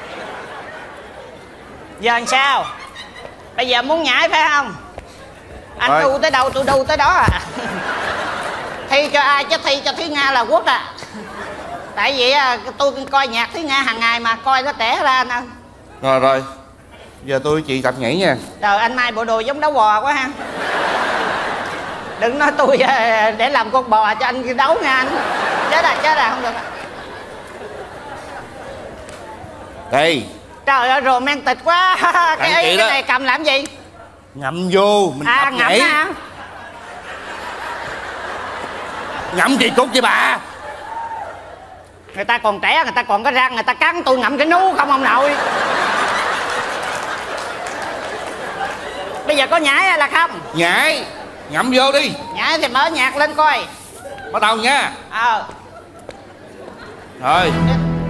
Giờ làm sao? Bây giờ muốn nhảy phải không? Anh Rồi. đu tới đâu tôi đu tới đó à. Thi cho ai chứ thi cho Thúy Nga là quốc à. Tại vì tôi coi nhạc Thúy Nga hàng ngày mà coi nó trẻ ra anh ơi. Rồi rồi. Giờ tôi với chị tập nhảy nha. Trời anh Mai bộ đồ giống đấu bò quá ha. Đừng nói tôi để làm con bò cho anh đấu nha anh. Chết à chết à không được. Đây. Trời ơi romantic quá. Cái, Tặng ấy, chị cái đó. này cầm làm gì? Ngậm vô mình À tập ngậm nhảy. hả? Ngậm kỳ cục vậy bà. Người ta còn trẻ, người ta còn có răng, người ta cắn tôi ngậm cái nú không ông nội. Bây giờ có nhảy hay là không? Nhảy. Ngậm vô đi. Nhảy thì mở nhạc lên coi. Bắt đầu nha. Ờ Rồi.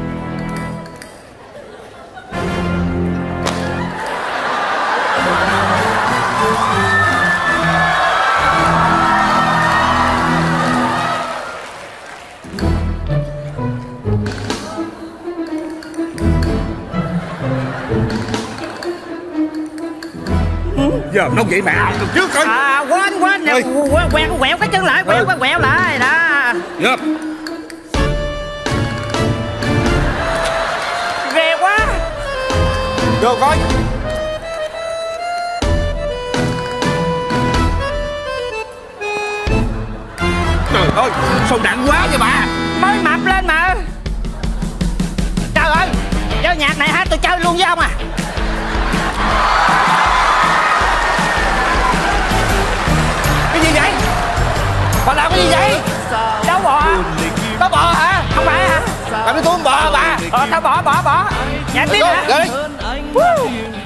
Giờ nó vậy mẹ được trước coi. À quên quên nè, Ơi. quẹo quẹo quẹo cái chân lại, quẹo Ơi. quẹo quẹo lại đó. Dạ. Ghê quá. Vô coi. Trời ơi, sao nặng quá vậy bà? Mới mập lên mà. Trời ơi, chơi nhạc này hả? Tôi chơi luôn với ông à. Cái gì vậy? Bà làm cái gì vậy? Đâu bò? Có bò hả? Không phải hả? Bà nói tôi không bò bà. Ờ tao bỏ bỏ bỏ. Nhạc tiếp hả? Rồi. Woo.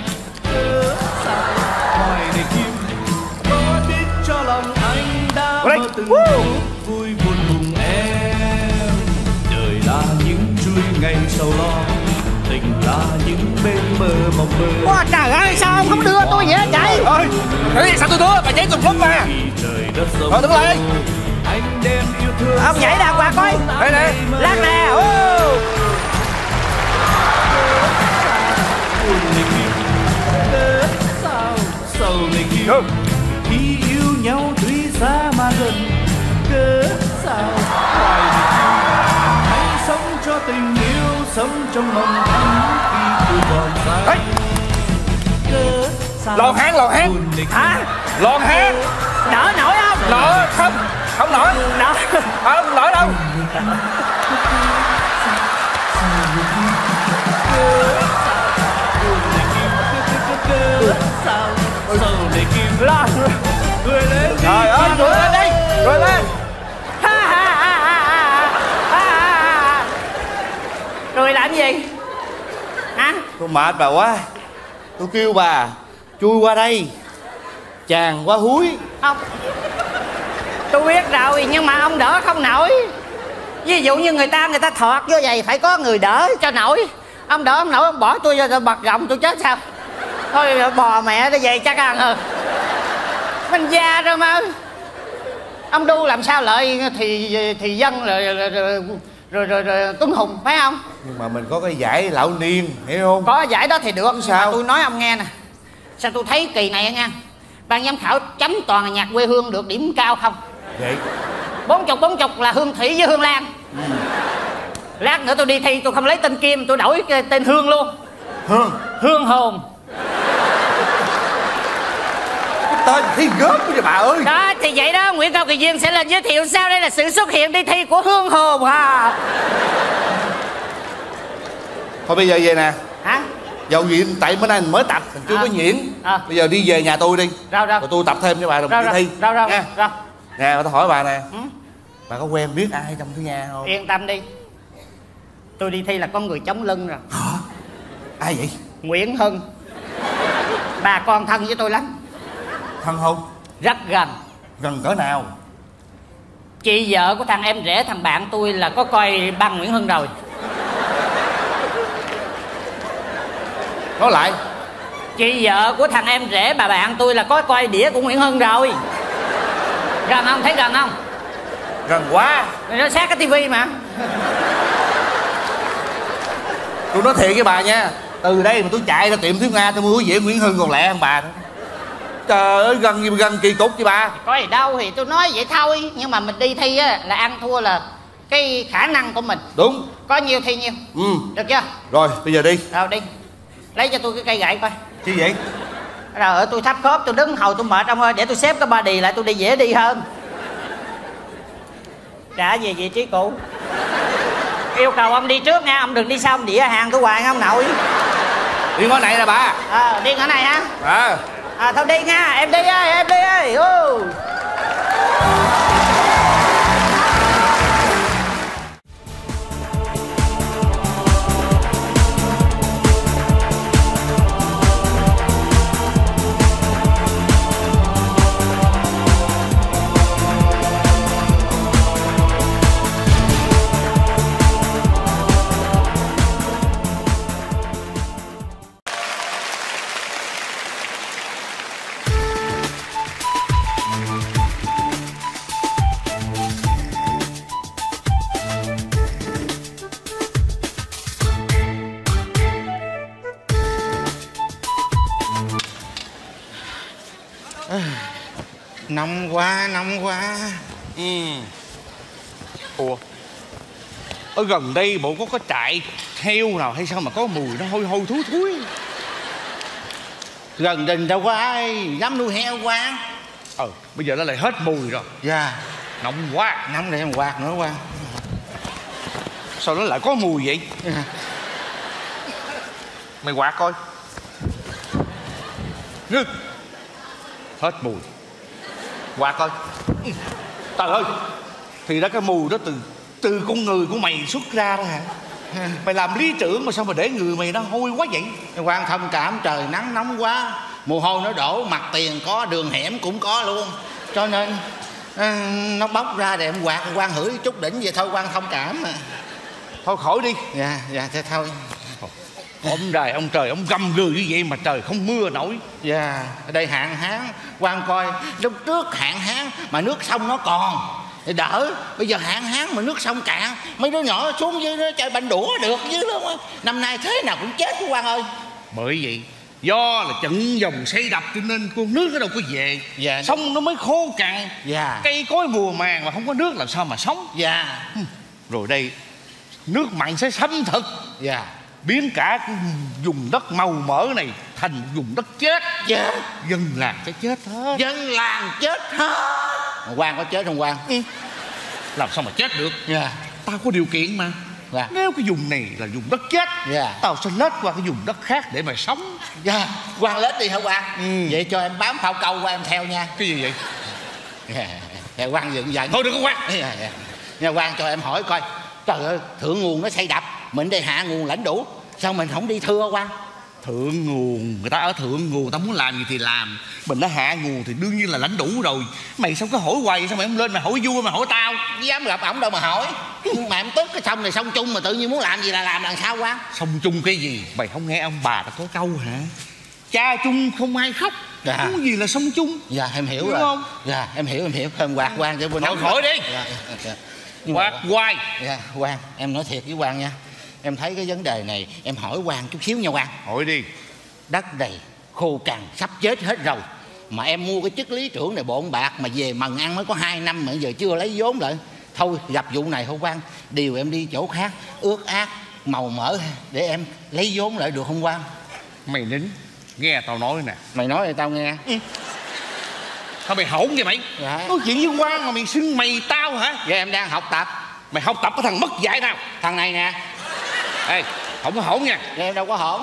Đây. Woo. Vui buồn cùng em. Đời là những chui ngày sầu lo, tình là những bên bờ mộng mơ. Ôi trời ơi, sao ông không đưa tôi vậy vậy? Ơi, thế sao tôi đưa? Bà nhảy tùm lum mà. Trời đất rộng Thôi đứng lại đi. anh đem yêu thương. Ông nhảy đàng hoàng coi. Đây nè. Lát nè. Ô. Sầu này kia khi yêu nhau tuy xa mà gần, cớ sao hoài này kia. Hãy sống cho tình yêu, sống trong mong thắm khi tôi còn xa. Cớ sao Lòn hang, lòn hang. buồn này Hả? Lòn hang. Nở nổi không? Nổi không? Không nổi. Nở. Không nổi đâu. sao sầu này kia. Lo. Cười lên đi. Trời ơi, cười lên đi. Cười lên. Ha, ha, ha, ha, ha, ha, ha. Cười làm gì? Hả? Tôi mệt bà quá. Tôi kêu bà chui qua đây. Chàng quá húi. Ông, tôi biết rồi nhưng mà ông đỡ không nổi. Ví dụ như người ta người ta thọt vô vậy phải có người đỡ cho nổi. Ông đỡ ông nổi, ông bỏ tôi ra bật gọng tôi chết sao? Thôi bò mẹ nó về chắc ăn hơn. Mình già rồi mà. Ông đu làm sao lợi thì thì dân rồi rồi rồi, rồi, rồi, rồi Tuấn Hùng phải không? Nhưng mà mình có cái giải lão niên, hiểu không? Có giải đó thì được. Sao? Mà tôi nói ông nghe nè. Sao tôi thấy kỳ này nha, ban giám khảo chấm toàn là nhạc quê hương được điểm cao không? Vậy Bốn chục bốn chục là Hương Thủy với Hương Lan. ừ. Lát nữa tôi đi thi tôi không lấy tên Kim, tôi đổi cái tên Hương luôn. Hương. Hương hồn. Tên thi gớm vậy bà ơi. Đó thì vậy đó, Nguyễn Cao Kỳ Duyên sẽ lên giới thiệu sau đây là sự xuất hiện đi thi của Hương hồn à. Thôi bây giờ về nè. Hả? Dầu gì tại bữa nay mình mới tập mình chưa À. có diễn À. Bây giờ đi về nhà tôi đi. Rồi rồi. Rồi tôi tập thêm cho bà rồi Rồi mình rồi. đi thi Rồi rồi. nha. Rồi. Nè tôi hỏi bà nè. Ừ. Bà có quen biết ai trong cái nhà không? Yên tâm đi. Tôi đi thi là có người chống lưng rồi. Hả? Ai vậy? Nguyễn Hưng. Bà con thân với tôi lắm. Thân không? Rất gần. Gần cỡ nào? Chị vợ của thằng em rể thằng bạn tôi là có coi băng Nguyễn Hưng rồi. Nói lại. Chị vợ của thằng em rể bà bạn tôi là có coi đĩa của Nguyễn Hưng rồi. Gần không? Thấy gần không? Gần quá. Nó sát cái tivi mà. Tôi nói thiệt với bà nha, từ đây mà tôi chạy ra tiệm Thiếu Nga tôi mua cái dĩa Nguyễn Hưng còn lẹ hơn bà nữa. Trời ơi gần gì mà gần kỳ cục vậy bà. Có gì đâu thì tôi nói vậy thôi. Nhưng mà mình đi thi á là ăn thua là cái khả năng của mình. Đúng. Có nhiêu thi nhiêu. Ừ. Được chưa? Rồi bây giờ đi. Rồi đi. Lấy cho tôi cái cây gậy coi. Chi vậy? Rồi ở tôi thắp khớp tôi đứng hầu tôi mệt ông ơi. Để tôi xếp cái body lại tôi đi dễ đi hơn. Trả về vị trí cũ. Yêu cầu ông đi trước nha. Ông đừng đi sau ông đĩa hàng tôi hoài ông nội. Đi ngõ này nè bà. Ờ à, đi ngõ này hả? À. À thôi đi nha, em đi ơi, em đi ơi. Ừ. Nóng quá, nóng quá. Ừ. Ủa, ở gần đây bộ có cái trại heo nào hay sao mà có mùi nó hôi hôi thúi thúi? Gần đình đâu có ai dám nuôi heo quá. Ờ, bây giờ nó lại hết mùi rồi. Dạ. Nóng quá. Nóng để em quạt nữa qua. Sao nó lại có mùi vậy? Dạ. Mày quạt coi. Ngưng. Hết mùi. Quạt coi. Trời ơi. Thì ra cái mùi đó từ từ con người của mày xuất ra đó hả? Mày làm lý trưởng mà sao mà để người mày nó hôi quá vậy? Em quan thông cảm, trời nắng nóng quá, mồ hôi nó đổ, mặt tiền có, đường hẻm cũng có luôn. Cho nên à, nó bốc ra để em quạt, quan hửi chút đỉnh vậy thôi, quan thông cảm mà. Thôi khỏi đi. Dạ, dạ, thế thôi. Ông trời, ông trời, ông gầm gừ như vậy mà trời không mưa nổi. Dạ, ở đây hạn hán, quan coi, lúc trước hạn hán mà nước sông nó còn thì đỡ. Bây giờ hạn hán mà nước sông cạn, mấy đứa nhỏ xuống dưới nó chơi banh đũa được chứ đúng không? Năm nay thế nào cũng chết chứ quan ơi. Bởi vậy, do là trận dòng xây đập cho nên con nước nó đâu có về. Dạ. Sông nó mới khô cằn. Dạ. Cây cối mùa màng mà không có nước làm sao mà sống. Dạ. Rồi đây, nước mặn sẽ xâm thực. Dạ. Biến cả cái vùng đất màu mỡ này thành vùng đất chết. Dạ. Dân làng sẽ chết hết. Dân làng chết hết. Quan có chết không Quan? Ừ. Làm sao mà chết được? Dạ. Tao có điều kiện mà. Dạ. Nếu cái vùng này là vùng đất chết, dạ, tao sẽ lết qua cái vùng đất khác để mà sống. Dạ. Quan lết đi hả Quan? Ừ. Vậy cho em bám phao câu qua em theo nha. Cái gì vậy? Dạ. Dạ Quan dựng dần. Thôi đừng có Quan. Dạ, dạ. Nha Quan cho em hỏi coi. Trời ơi, thượng nguồn nó xây đập, mình đây hạ nguồn lãnh đủ, sao mình không đi thưa Quan? Thượng nguồn, người ta ở thượng nguồn, ta muốn làm gì thì làm. Mình đã hạ nguồn thì đương nhiên là lãnh đủ rồi. Mày sao có hỏi hoài vậy? Sao mày không lên mày hỏi vui mày hỏi tao? Dám gặp ổng đâu mà hỏi. Mà em tức cái sông này sông chung mà tự nhiên muốn làm gì là làm làm sao Quan? Sông chung cái gì? Mày không nghe ông bà ta có câu hả? Cha chung không ai khóc. Dạ. Cái gì là sông chung? Dạ em hiểu đúng rồi. Không? Dạ em hiểu em hiểu. Em quạt Quan cho bên Thôi khỏi đi. Dạ, dạ. Quạt hoài. Dạ Quan, em nói thiệt với Quan nha. Em thấy cái vấn đề này em hỏi Quan chút xíu nha Quan. Hỏi đi. Đất đầy khô cằn sắp chết hết rồi, mà em mua cái chức lý trưởng này bộn bạc mà về mần ăn mới có hai năm mà giờ chưa lấy vốn lại. Thôi gặp vụ này không Quan, điều em đi chỗ khác ướt át màu mỡ để em lấy vốn lại được không Quan? Mày nín, nghe tao nói nè. Mày nói thì tao nghe. Ừ. Thôi mày hỗn vậy mày? Dạ. Nói chuyện với Quan mà mày xưng mày tao hả? Dạ em đang học tập. Mày học tập cái thằng mất dạy nào? Thằng này nè. Ê, không có hỗn nha. Dạ em đâu có hỗn.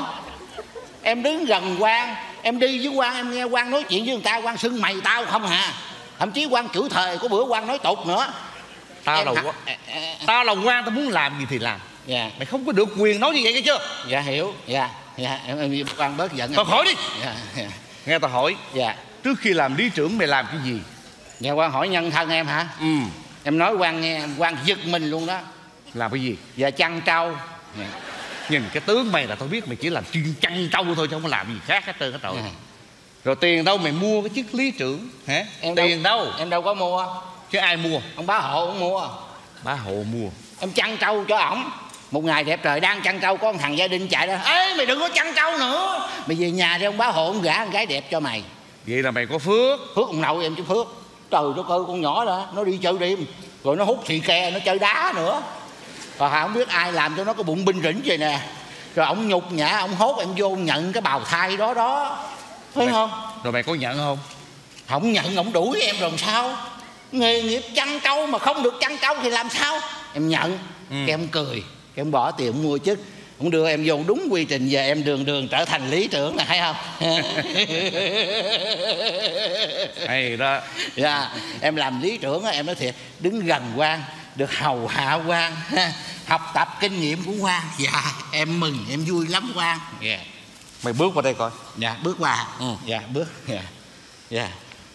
Em đứng gần Quan, em đi với Quan, em nghe Quan nói chuyện với người ta, Quan xưng mày tao không hà. Thậm chí Quan chửi thề, có bữa Quan nói tục nữa. Tao em là hả? Quan, tao là Quan, tao muốn làm gì thì làm. Dạ. Mày không có được quyền nói như vậy nghe chưa? Dạ hiểu. Dạ. Dạ em, em Quan bớt giận. Tao hỏi đi. Dạ. Dạ. Nghe tao hỏi. Dạ. Trước khi làm lý trưởng mày làm cái gì? Dạ Quan hỏi nhân thân em hả? Ừ. Em nói Quan nghe, Quan giật mình luôn đó. Làm cái gì? Dạ chăn trâu. Dạ. Nhìn cái tướng mày là tao biết mày chỉ làm chuyên chăn trâu thôi chứ không có làm gì khác hết trơn hết trọi. Dạ. Rồi tiền đâu mày mua cái chức lý trưởng hả? Em Tiền đâu, đâu? Em đâu có mua. Chứ ai mua? Ông bá hộ cũng mua. Bá hộ mua. Em chăn trâu cho ổng. Một ngày đẹp trời đang chăn trâu có một thằng gia đình chạy ra: ê mày đừng có chăn trâu nữa, mày về nhà đi ông bá hộ ông gả con gái đẹp cho mày. Vậy là mày có phước. Phước ông nội em chứ phước. Trời đất ơi, con nhỏ đó nó đi chơi đêm rồi nó hút xì ke, nó chơi đá nữa. Rồi không biết ai làm cho nó có bụng binh rỉnh vậy nè. Rồi ông nhục nhã, ông hốt em vô nhận cái bào thai đó đó. Thấy mày, không? Rồi mày có nhận không? Không nhận, ông đuổi em rồi sao? Nghề nghiệp chăn trâu mà không được chăn trâu thì làm sao? Em nhận. Ừ. Cái em cười, cái em bỏ tiền mua chức. Cũng đưa em vô đúng quy trình, về em đường đường trở thành lý trưởng nè, thấy không? Hay đó. Dạ, em làm lý trưởng em nói thiệt, đứng gần quan, được hầu hạ quan, học tập kinh nghiệm của quan. Dạ, em mừng, em vui lắm quan. Dạ. Mày bước qua đây coi. Dạ, bước qua. Ừ. Dạ, bước. Dạ. Dạ.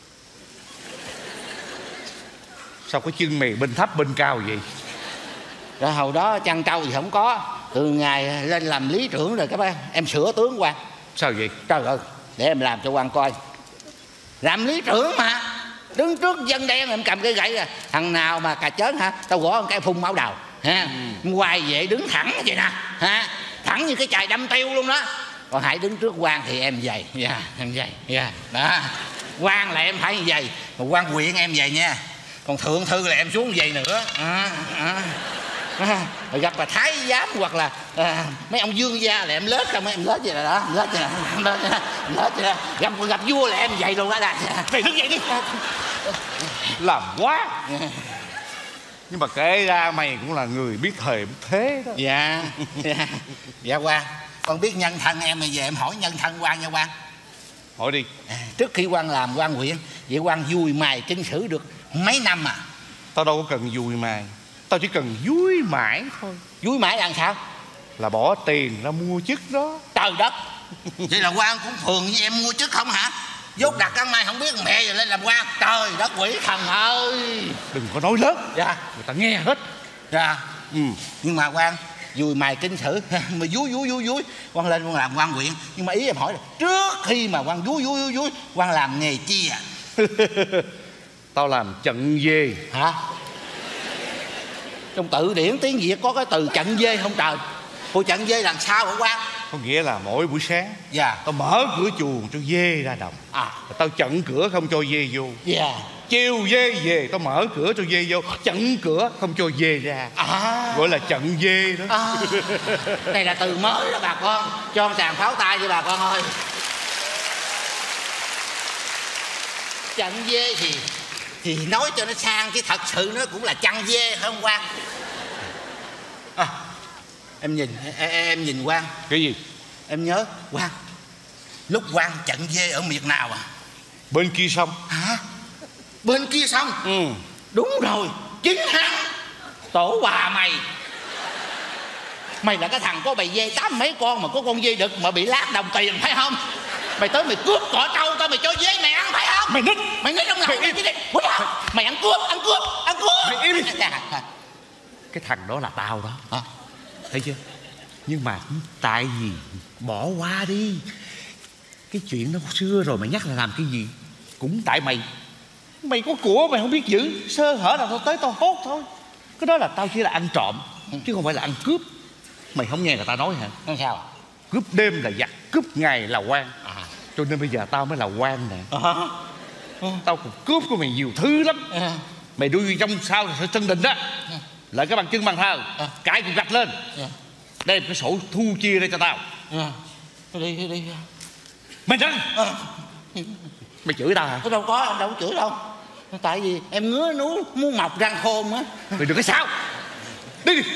Sao cái chân mày bên thấp bên cao vậy? Rồi hồi đó chăn trâu thì không có. Từ ngày lên làm lý trưởng rồi các bạn, em sửa tướng quan. Sao vậy? Trời ơi, để em làm cho quan coi. Làm lý trưởng mà, đứng trước dân đen em cầm cây gậy à. Thằng nào mà cà chớn hả, tao gõ một cái phun máu đầu ha. Ừ. Quay về đứng thẳng vậy nè ha, thẳng như cái chài đâm tiêu luôn đó. Còn hãy đứng trước quan thì em vậy. Dạ, yeah, em vậy. Dạ, yeah. Đó. Quan là em phải như vậy, mà quan huyện em vậy nha. Còn thượng thư là em xuống vậy nữa. À, à. À, gặp bà thái giám hoặc là à, mấy ông vương gia là em lết không, mấy em lết vậy là đó, lết vậy là lết vậy là, lết vậy là. gặp gặp vua là em vậy luôn đó. Mày đứng dậy đi. Làm quá. Nhưng mà kể ra mày cũng là người biết thời biết thế đó. Dạ. Dạ, dạ quan, con biết nhân thân em, mà về em hỏi nhân thân quan nha quan. Hỏi đi. À, trước khi quan làm quan huyện, vậy quan vui mài kinh sử được mấy năm à? Tao đâu có cần vui mài, tao chỉ cần vui mãi thôi. Vui mãi là làm sao? Là bỏ tiền ra mua chức đó. Trời đất. Vậy là quan cũng phường với em mua chức không hả? Dốt đặt ăn mai không biết mẹ rồi lên làm quan. Trời đất quỷ thần ơi. Đừng có nói lớn. Dạ. Người ta nghe hết. Dạ. Ừ. Nhưng mà quan vui mài kinh sử mà vui vui vui vui quan lên quan làm quan huyện. Nhưng mà ý em hỏi là trước khi mà quan vui vui vui vui quan làm nghề chi à? Tao làm trận dê. Hả? Trong tự điển tiếng Việt có cái từ trận dê không trời? Ủa trận dê làm sao hả quan? Có nghĩa là mỗi buổi sáng, dạ, tao mở cửa chuồng cho dê ra đồng. À. Tao chặn cửa không cho dê vô. Dạ. Chiều dê về tao mở cửa cho dê vô, chặn cửa không cho dê ra. À. Gọi là chặn dê đó. À. Đây là từ mới đó bà con. Cho chàng pháo tay với bà con ơi. Chặn dê thì thì nói cho nó sang, chứ thật sự nó cũng là chăn dê phải không quan? À, em nhìn em, em nhìn quan. Cái gì? Em nhớ quan, lúc quan chặn dê ở miệt nào à? Bên kia sông. Hả? Bên kia sông? Ừ. Đúng rồi, chính hắn. Tổ bà mày. Mày là cái thằng có bầy dê tám mấy con mà có con dê đực mà bị lát đồng tiền phải không? Mày tới mày cướp cỏ trâu tao, mày cho dê mày ăn phải không? Mày nít. Mày nít trong lòng mày đi. Mày ăn cướp, ăn cướp, ăn cướp. Mày im đi. Cái thằng đó là tao đó. À. Thấy chưa? Nhưng mà tại vì bỏ qua đi. Cái chuyện nó xưa rồi mày nhắc là làm cái gì? Cũng tại mày. Mày có của mày không biết giữ, sơ hở nào tao tới tao hốt thôi. Cái đó là tao chỉ là ăn trộm, chứ không phải là ăn cướp. Mày không nghe người ta nói hả? Nói sao? Cướp đêm là giặc, cướp ngày là quan. À. Cho nên bây giờ tao mới là quan nè. À. Tao còn cướp của mày nhiều thứ lắm. À. Mày đuôi trong sau là sân đình đó. À. Lại cái bằng chân bằng thờ. À. Cãi cục gạch lên. À. Đem cái sổ thu chia ra cho tao. À. Đi đi đi. Mày tránh. À. Mày chửi tao hả? Tôi đâu có, em đâu có chửi đâu. Tại vì em ngứa nú muốn mọc răng khôn á. Mày đừng có sao. Đi đi.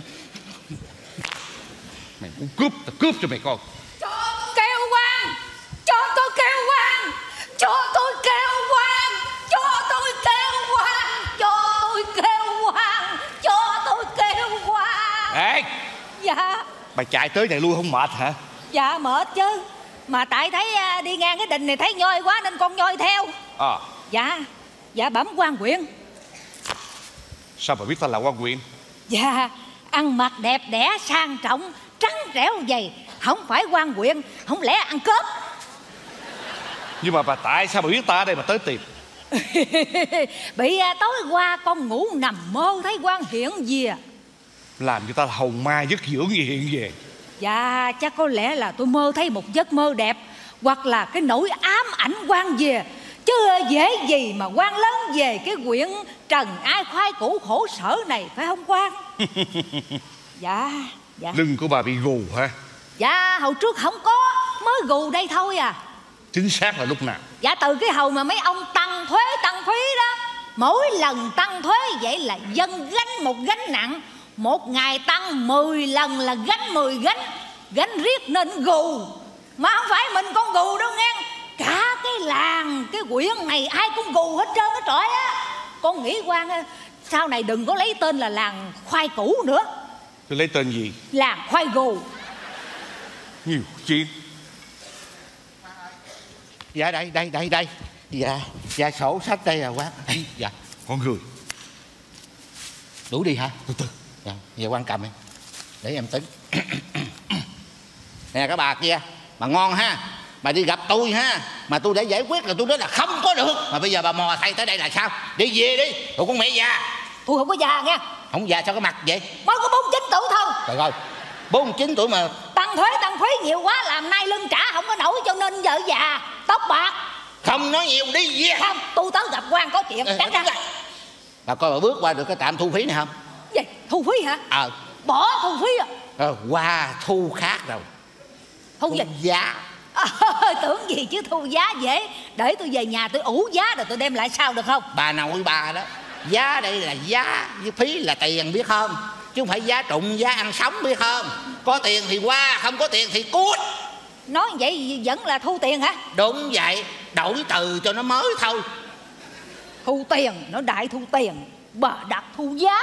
Mày muốn cướp, tao cướp cho mày coi. Cho tôi kêu quan. Cho tôi kêu quan. Cho tôi kêu quan. Cho tôi kêu quan. Cho tôi kêu quan. Cho tôi kêu quan. Ê. Dạ. Mày chạy tới này lui không mệt hả? Dạ mệt chứ. Mà tại thấy đi ngang cái đình này thấy nhoi quá nên con nhoi theo. À. Dạ. Dạ bẩm quan huyện. Sao mà biết tao là quan huyện? Dạ ăn mặc đẹp đẽ sang trọng, trắng trẻo dày, không phải quan huyện, không lẽ ăn cướp? Nhưng mà bà tại sao mà biết ta ở đây mà tới tìm? Bị tối qua con ngủ nằm mơ thấy quan hiện về. Làm cho ta hồn ma giấc dưỡng gì hiện về? Dạ chắc có lẽ là tôi mơ thấy một giấc mơ đẹp, hoặc là cái nỗi ám ảnh quan về. Chứ dễ gì mà quan lớn về cái quyện trần ai khoai củ khổ sở này phải không quan? Dạ dạ. Lưng của bà bị gù hả? Dạ hồi trước không có, mới gù đây thôi à. Chính xác là lúc nào? Dạ từ cái hồi mà mấy ông tăng thuế tăng phí đó. Mỗi lần tăng thuế vậy là dân gánh một gánh nặng. một ngày tăng mười lần là gánh mười gánh. Gánh riết nên gù. Mà không phải mình con gù đâu nghe. Cả cái làng, cái quyện này ai cũng gù hết trơn hết trọi á. Con nghĩ Quang sau này đừng có lấy tên là làng khoai củ nữa. Tôi lấy tên gì? Làng khoai gù. Nhiều chuyện. Dạ đây đây đây đây. Dạ dạ sổ sách đây là Quang. Dạ Con người. Đủ đi hả? Từ từ. Dạ, dạ Quang cầm em để em tính. Nè các bà kia, bà ngon ha. Bà đi gặp tôi ha, mà tôi để giải quyết là tôi nói là không có được. Mà bây giờ bà mò thay tới đây là sao? Đi về đi, tụi con mẹ già. Tôi không có già nghe. Không già sao có mặt vậy? Mới có bốn mươi chín tuổi thôi. Trời ơi, bốn mươi chín tuổi mà Tăng thuế tăng thuế nhiều quá làm nay lưng trả không có nổi cho nên vợ già tóc bạc. Không nói nhiều đi về. Không, tôi tới gặp Quang có chuyện. Tránh ra. Bà coi bà bước qua được cái trạm thu phí này không? Gì? Thu phí hả? Ờ. Bỏ thu phí à? Ờ, qua thu khác rồi. Thu gì? Giá. À, tưởng gì chứ thu giá dễ. Để tôi về nhà tôi ủ giá rồi tôi đem lại sao được không? Bà nội bà đó. Giá đây là giá, với phí là tiền biết không? Chứ không phải giá trụng, giá ăn sống biết không? Có tiền thì qua, không có tiền thì cút. Nói vậy vẫn là thu tiền hả? Đúng vậy, đổi từ cho nó mới thôi. Thu tiền, nó đại thu tiền. Bà đặt thu giá.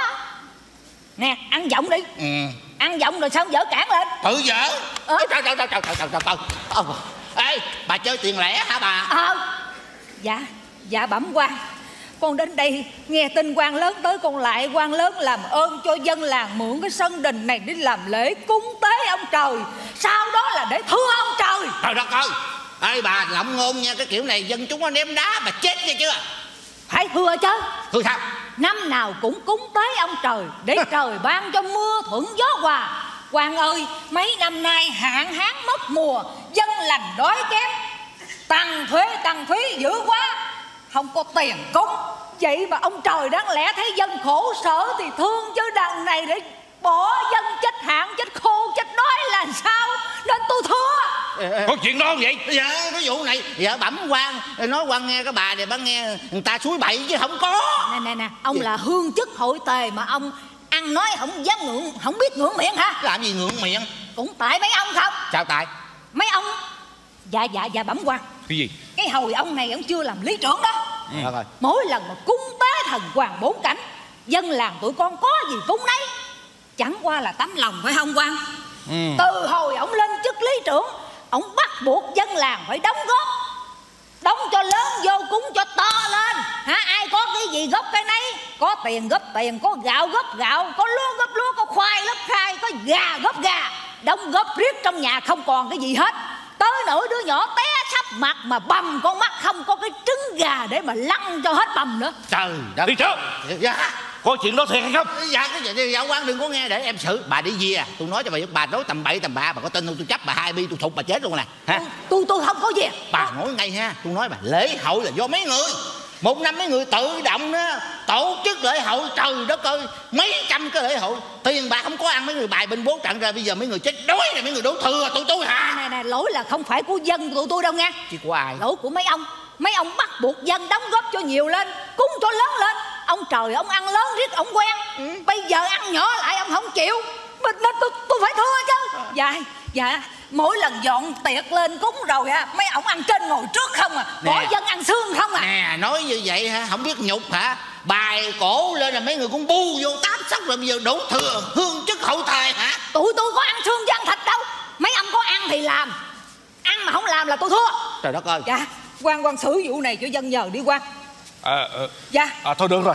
Nè, ăn giọng đi. Ừ. Ăn giọng rồi sao dở cản lên? Tự dở. Ờ. Trời trời trời trời trời trời trời. Ờ. Ê, bà chơi tiền lẻ hả bà? Ờ. Dạ, dạ bẩm Quang. Con đến đây nghe tin Quan lớn tới, con lại Quan lớn làm ơn cho dân làng mượn cái sân đình này để làm lễ cúng tế ông trời, sau đó là để thưa ông trời. Trời đất ơi, ê bà ngậm ngôn nha, cái kiểu này dân chúng nó ném đá bà chết nghe chưa? Phải thưa chứ. Thưa sao? Năm nào cũng cúng tế ông trời để trời ban cho mưa thuận gió hòa. Quan ơi, mấy năm nay hạn hán mất mùa, dân lành đói kém, tăng thuế tăng phí dữ quá, không có tiền cúng. Vậy mà ông trời đáng lẽ thấy dân khổ sở thì thương chứ đằng này để bỏ dân chết hạn, chết khô, chết đói là sao? Nên tôi thưa. Có chuyện đó không vậy? Dạ, cái vụ này dạ bẩm Quan, nói Quan nghe cái bà này bà nghe người ta suối bậy chứ không có. Nè nè nè, ông là hương chức hội tề mà ông ăn nói không dám ngượng, không biết ngượng miệng hả? Làm gì ngượng miệng? Cũng tại mấy ông không? Sao tại? Mấy ông. Dạ dạ dạ bẩm Quan. Cái gì? Cái hồi ông này ông chưa làm lý trưởng đó. Ừ. Rồi. Mỗi lần mà cúng tế thần hoàng bốn cảnh, dân làng tụi con có gì cúng đấy. Chẳng qua là tấm lòng phải không Quan? Ừ. Từ hồi ông lên chức lý trưởng, ông bắt buộc dân làng phải đóng góp. Đóng cho lớn vô cúng cho to lên. Hả? Ai có cái gì góp cái nấy. Có tiền góp tiền, có gạo góp gạo, có lúa góp lúa, có khoai góp khoai, có gà góp gà. Đóng góp riết trong nhà không còn cái gì hết. Tới nỗi đứa nhỏ té sắp mặt mà bầm con mắt không có cái trứng gà để mà lăn cho hết bầm nữa. Trời đất. Đi trước. Dạ. Có chuyện đó thiệt hay không? Dạ cái gì dạ Quan đừng có nghe để em xử. Bà đi về à. Tôi nói cho bà, bà nói tầm bậy tầm bạ, bà có tin không tôi chấp bà hai bi tôi thục bà chết luôn nè. Hả? Tôi tôi không có gì. Bà nói ngay ha, tôi nói bà lễ hội là do mấy người. Một năm mấy người tự động đó tổ chức lễ hội, trời đất ơi, mấy trăm cái lễ hội, tiền bạc không có ăn, mấy người bài bên bố trận ra, bây giờ mấy người chết đói rồi mấy người đổ thừa tụi tôi hả? Này này, lỗi là không phải của dân tụi tôi đâu nha. Chứ của ai? Lỗi của mấy ông. Mấy ông bắt buộc dân đóng góp cho nhiều lên, cúng cho lớn lên. Ông trời ông ăn lớn riết ông quen. Ừ. Bây giờ ăn nhỏ lại ông không chịu. Nên tôi, tôi phải thưa chứ. Dạ, dạ. Mỗi lần dọn tiệc lên cúng rồi á, mấy ông ăn trên ngồi trước không à. Bỏ dân ăn xương không à. Nè, nói như vậy ha, không biết nhục hả? Bài cổ lên là mấy người cũng bu vô tám sóc rồi bây giờ đổ thừa hương chức hậu thề hả? Tụi tôi có ăn xương với ăn thịt đâu. Mấy ông có ăn thì làm, ăn mà không làm là tôi thua. Trời đất ơi. Dạ, Quan quan xử vụ này cho dân nhờ đi Quan. À, à, dạ. À thôi được rồi.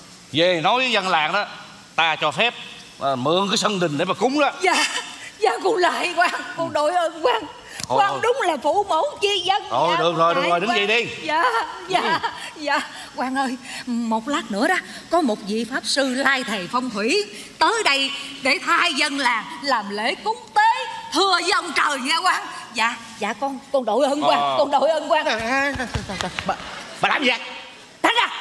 Về nói với dân làng đó, ta cho phép à, mượn cái sân đình để mà cúng đó. Dạ, dạ cô lại Quan, cô đội ơn Quan. Thôi, Quan thôi. đúng là phụ mẫu chi dân. Thôi dạ, được rồi, được rồi, đứng Quan. dậy đi. Dạ, dạ, dạ. Quan ơi, một lát nữa đó, có một vị pháp sư lai thầy phong thủy tới đây để thay dân làng làm lễ cúng tế thưa với ông trời nha Quan. Dạ, dạ con, con đội ơn Quan, ờ. con đội ơn Quan. Bà, bà làm gì vậy? Đánh ra.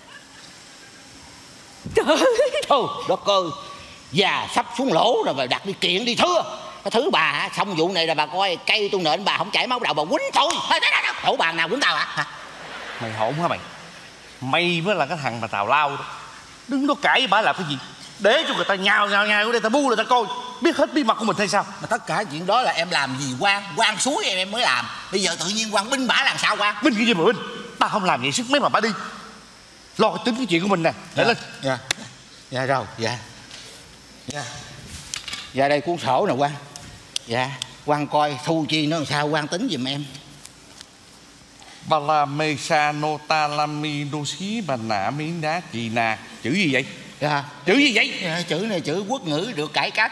Trời Trời đất ơi, già sắp xuống lỗ rồi bà đặt đi kiện đi thưa. Cái thứ bà hả, xong vụ này là bà coi cây tôi nện bà không chảy máu đầu bà quýnh tôi. Thổ bàn nào quýnh tao hả? Mày hổn hả mày? Mày mới là cái thằng mà tào lao đó. Đứng đó cãi với bà làm cái gì? để cho người ta nhào nhào nhào để ta bu người ta coi biết hết bí mật của mình hay sao? Mà tất cả chuyện đó là em làm gì quan? Quan suối em em mới làm. Bây giờ tự nhiên quan binh bả làm sao quan? Binh cái gì mà binh? Ta không làm vậy sức mấy mà bả đi. Lo cái tính cái chuyện của mình nè. Để Dạ. lên. Dạ. Dạ rồi. Dạ. Dạ. Dạ đây cuốn sổ nè quan. Dạ. Quan coi thu chi nó làm sao quan tính giùm em. Balamesa nota lami dosi bana miếng đá kỳ nà. Chữ gì vậy? Dạ. Chữ gì vậy? Dạ, chữ này chữ quốc ngữ được cải cách.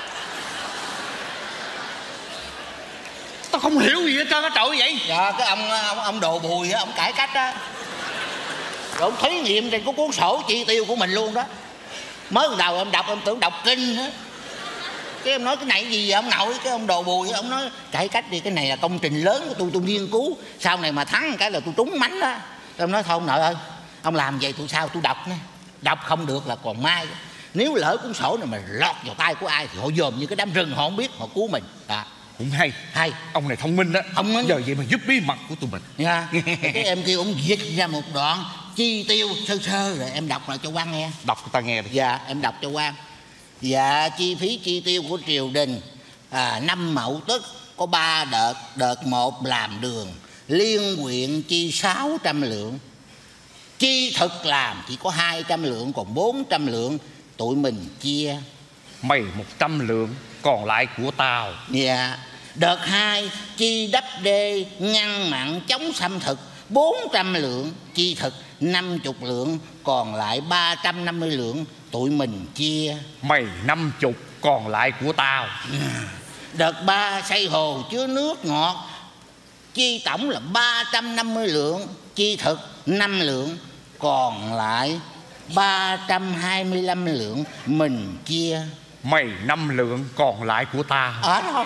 Tao không hiểu gì hết trơn á trời vậy. Dạ cái ông ông ông đồ Bùi á, ông cải cách á. Rồi ông thí nghiệm trên cái cuốn sổ chi tiêu của mình luôn đó. Mới đầu em đọc em tưởng đọc kinh á. Cái em nói cái này gì vậy ông nội? Cái ông đồ Bùi ông nói cải cách đi, cái này là công trình lớn của tôi tôi nghiên cứu, sau này mà thắng cái là tôi trúng mánh đó. Em nói thôi ông nội ơi, ông làm vậy tôi sao tôi đọc nè. Đọc không được là còn mai. Nếu lỡ cuốn sổ này mà lọt vào tay của ai thì họ dòm như cái đám rừng, họ không biết, họ cứu mình. À. Cũng hay. Hay. Ông này thông minh đó. Thông minh. Giờ vậy mà giúp bí mật của tụi mình. Dạ. Cái em kêu ông viết ra một đoạn chi tiêu sơ sơ rồi em đọc lại cho quan nghe. Đọc cho ta nghe đi. Dạ em đọc cho quan. Dạ chi phí chi tiêu của triều đình à, năm Mậu Tuất có ba đợt. Đợt một làm đường, liên huyện chi sáu trăm lượng. Chi thực làm chỉ có hai trăm lượng, còn bốn trăm lượng tụi mình chia. Mày một trăm lượng, còn lại của tao. Dạ. Đợt hai chi đắp đê ngăn mặn chống xâm thực bốn trăm lượng. Chi thực năm mươi lượng, còn lại ba trăm năm mươi lượng tụi mình chia. Mày năm chục, còn lại của tao. Đợt ba xây hồ chứa nước ngọt, chi tổng là ba trăm năm mươi lượng. Chi thực năm lượng, còn lại ba trăm hai mươi lăm lượng mình chia. Mày năm lượng, còn lại của tao. Ở đâu?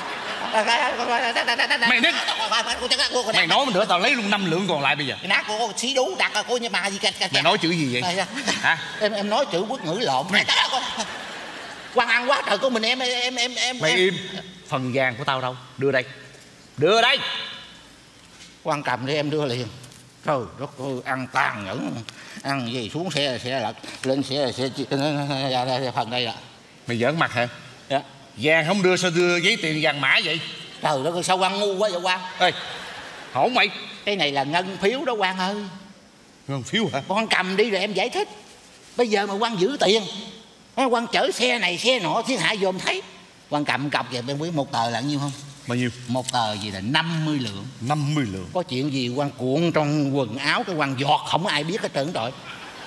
Mày nói Mày nói nữa tao lấy luôn năm lượng còn lại bây giờ. Cái nát của xí đú đặt cô như bà gì cả. Mày nói chữ gì vậy? Hả? Em em nói chữ quốc ngữ lộn. Mày quan ăn quá trời của mình em em em em. Mày im. Phần vàng của tao đâu? Đưa đây. Đưa đây. Quan cầm đi em đưa liền. Trời đất ơi, ăn tàn nhẫn. Ăn gì xuống xe xe lật, lên xe xe phần đây ạ. Mày giỡn mặt hả? Dạ. Vàng không đưa sao đưa giấy tiền vàng mã vậy? Trời đất ơi, sao quan ngu quá vậy quan? Ê, hổn mày. Cái này là ngân phiếu đó quan ơi. Ngân phiếu hả? Quan cầm đi rồi em giải thích. Bây giờ mà quan giữ tiền, quan chở xe này xe nọ thiên hạ dòm thấy. Quan cầm cọc vậy em biết một tờ là nhiêu không? Bao nhiêu? Một tờ gì là năm mươi lượng. năm mươi lượng. Có chuyện gì quan cuộn trong quần áo cái quan giọt không ai biết hết trơn rồi.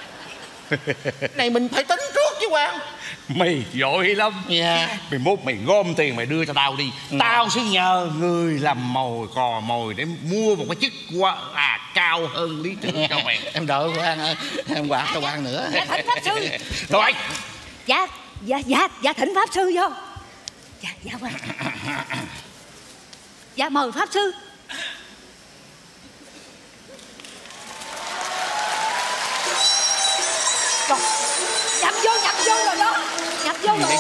Này mình phải tính trước chứ quan. Mày giỏi lắm. Dạ. Mày mốt mày gom tiền mày đưa cho tao đi. Ừ. Tao sẽ nhờ người làm mồi cò mồi để mua một cái chức qua à cao hơn lý trưởng cho mày. Em đợi quan ơi, em quạt cho quan nữa. Dạ thỉnh pháp sư. Thôi. Dạ dạ dạ dạ thỉnh pháp sư vô. Dạ dạ quan. Dạ mời pháp sư. Rồi, nhập vô, nhập vô rồi đó. Nhập vô rồi.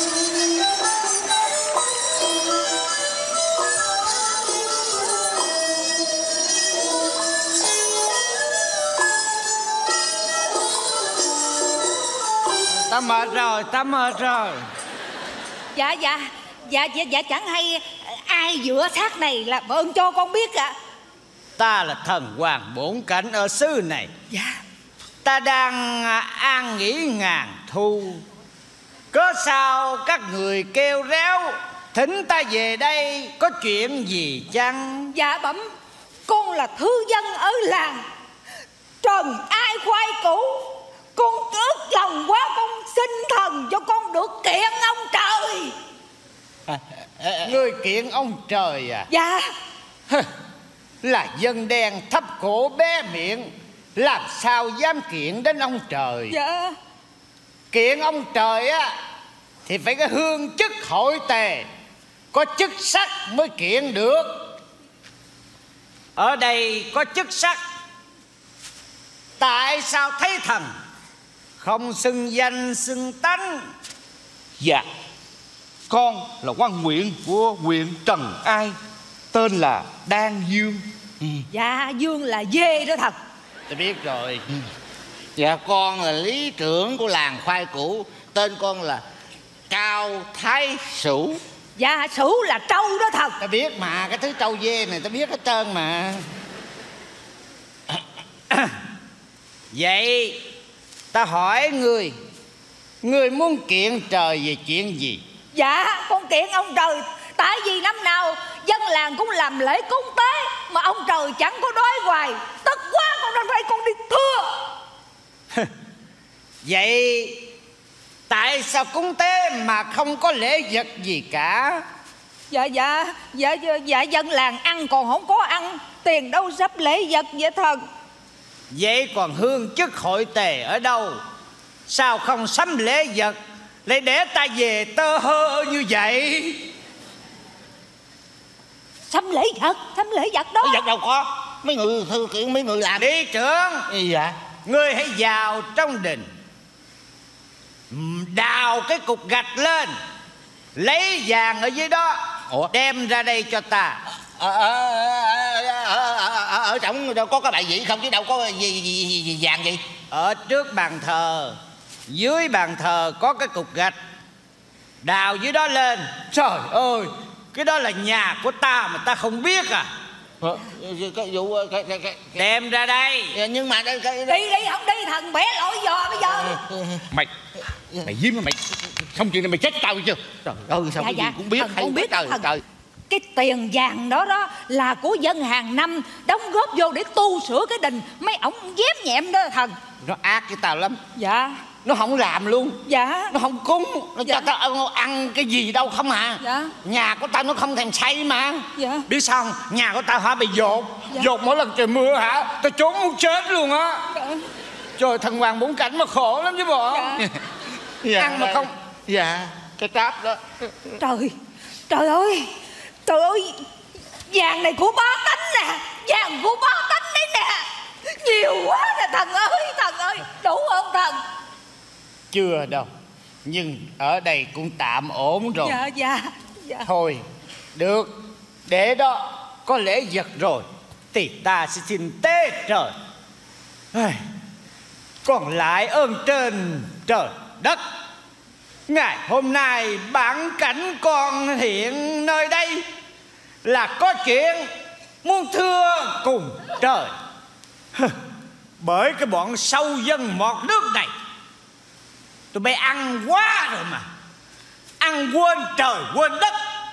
Ta mệt rồi, ta mệt rồi. Dạ dạ Dạ dạ dạ chẳng hay ai giữa xác này là ơn cho con biết ạ. Ta là thần hoàng bổn cảnh ở xứ này. Dạ. Ta đang an nghỉ ngàn thu. Có sao các người kêu réo thỉnh ta về đây có chuyện gì chăng? Dạ bẩm, con là thư dân ở làng Trần Ai Khoai Cũ. Con ước lòng quá, con xin thần cho con được kiện ông trời. À, à, à, người kiện ông trời à? Dạ. Là dân đen thấp cổ bé miệng, làm sao dám kiện đến ông trời? Dạ. Kiện ông trời á thì phải cái hương chức hội tề, có chức sắc mới kiện được. Ở đây có chức sắc, tại sao thấy thần không xưng danh xưng tánh? Dạ, con là quan huyện của huyện Trần Ai, tên là Đan Dương. Ừ. Dạ Dương là dê đó thật. Tôi biết rồi. Ừ. Dạ con là lý trưởng của làng khoai củ. Tên con là Cao Thái Sửu. Dạ Sửu là trâu đó thần. Ta biết mà, cái thứ trâu dê này ta biết hết trơn mà. Vậy ta hỏi người, người muốn kiện trời về chuyện gì? Dạ con kiện ông trời. Tại vì năm nào dân làng cũng làm lễ cúng tế mà ông trời chẳng có đói hoài. Tức quá con lên đây con đi thưa. Vậy tại sao cúng tế mà không có lễ vật gì cả? Dạ dạ dạ dạ, dạ dân làng ăn còn không có ăn, tiền đâu sắp lễ vật vậy thần. Vậy còn hương chức hội tề ở đâu? Sao không sắm lễ vật lại để ta về tơ hơ như vậy? Sắm lễ vật, sắm lễ vật đó. Lễ vật đâu có. Mấy người thư kiện mấy người làm. Đi trưởng. Dạ. Ngươi hãy vào trong đình, đào cái cục gạch lên, lấy vàng ở dưới đó. Ủa? Đem ra đây cho ta. Ở, ở, ở, ở, ở, ở trong có cái bài vị không chứ đâu có gì, gì, gì, gì vàng gì. Ở trước bàn thờ, dưới bàn thờ có cái cục gạch, đào dưới đó lên. Trời ơi, cái đó là nhà của ta mà ta không biết à? Cái vụ cái, cái, cái, đem ra đây. Nhưng mà cái, cái... đi đi không đi thần bẻ lỗi giò bây giờ. Mày mày diêm mày xong chuyện này mày chết tao chưa? Trời ơi sao Dạ, cái dạ, gì cũng biết. thần con biết trời thần. trời. Cái tiền vàng đó đó là của dân hàng năm đóng góp vô để tu sửa cái đình. Mấy ổng dép nhẹm đó thần. Nó ác với tao lắm. Dạ. Nó không làm luôn. Dạ. Nó không cúng. Nó Dạ. cho tao ăn cái gì đâu không à. Dạ. Nhà của tao nó không thèm xây mà. Dạ. Biết sao không? Nhà của tao hả bị dột. Dạ. Dột mỗi lần trời mưa hả, tao trốn muốn chết luôn á. Dạ. Trời, thần hoàng bốn cảnh mà khổ lắm chứ bộ. Dạ. Dạ. Ăn mà không. Dạ. Cái tráp đó. Trời, trời ơi, trời ơi, vàng này của bá tánh nè, vàng của bá tánh đấy nè, nhiều quá nè thần ơi, thần ơi, đủ không thần? Chưa đâu, nhưng ở đây cũng tạm ổn rồi. Dạ, dạ, dạ. Thôi, được, để đó, có lễ vật rồi, thì ta sẽ xin tế trời. Ai, còn lại ơn trên trời đất. Ngày hôm nay bản cảnh con hiện nơi đây là có chuyện muốn thưa cùng trời. Bởi cái bọn sâu dân mọt nước này, tụi bay ăn quá rồi mà, ăn quên trời quên đất.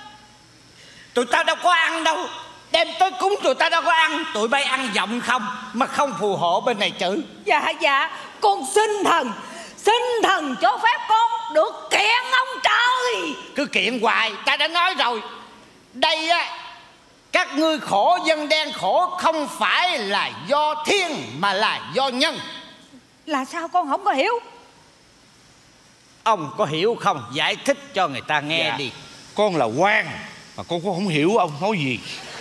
Tụi ta đâu có ăn đâu, đem tới cúng tụi ta đâu có ăn. Tụi bay ăn vọng không mà không phù hộ bên này chữ. Dạ, dạ, con xin thần, xin thần cho phép con được kiện ông trời. Cứ kiện hoài, ta đã nói rồi. Đây á, các ngươi khổ, dân đen khổ không phải là do thiên mà là do nhân. Là sao con không có hiểu? Ông có hiểu không? Giải thích cho người ta nghe. Dạ. Đi. Con là quan mà con cũng không hiểu ông nói gì.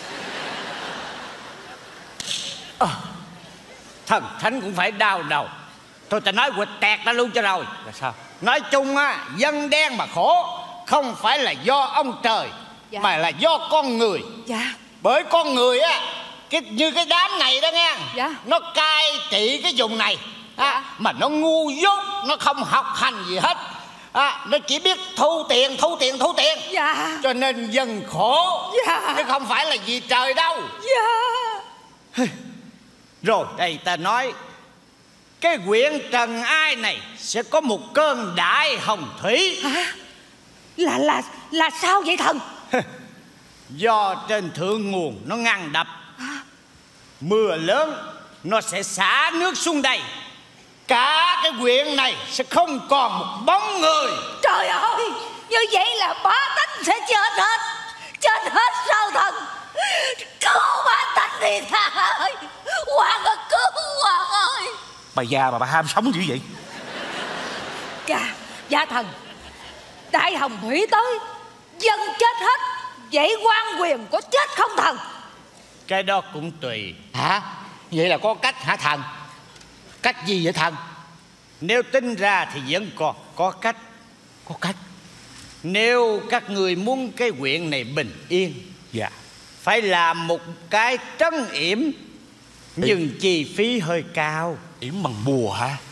À, thần thánh cũng phải đau đầu. Thôi ta nói quịch tẹt ra luôn cho rồi. Là sao? Nói chung á, dân đen mà khổ không phải là do ông trời. Dạ. Mà là do con người. Dạ. Bởi con người á, cái như cái đám này đó nghe. Dạ. Nó cai trị cái vùng này. Dạ. À, mà nó ngu dốt, nó không học hành gì hết. À, nó chỉ biết thu tiền, thu tiền, thu tiền. Dạ. Cho nên dân khổ. Dạ. Chứ không phải là vì trời đâu. Dạ. Rồi đây ta nói, cái huyện Trần Ai này sẽ có một cơn đại hồng thủy. Hả? Là là là sao vậy thần? Do trên thượng nguồn nó ngăn đập. À. Mưa lớn nó sẽ xả nước xuống đây. Cả cái huyện này sẽ không còn một bóng người. Trời ơi, như vậy là bá tánh sẽ chết hết. Chết hết sao thần? Cứu bá tánh đi thà ơi. Hoàng ơi, cứu Hoàng ơi. Bà già mà bà ham sống dữ vậy? Dạ, dạ thần, đại hồng thủy tới, dân chết hết. Vậy quan quyền có chết không thần? Cái đó cũng tùy. Hả? Vậy là có cách hả thần? Cách gì vậy thần? Nếu tính ra thì vẫn còn có cách. Có cách? Nếu các người muốn cái huyện này bình yên, dạ, phải làm một cái trấn yểm. Nhưng chi phí hơi cao. Yểm bằng bùa hả?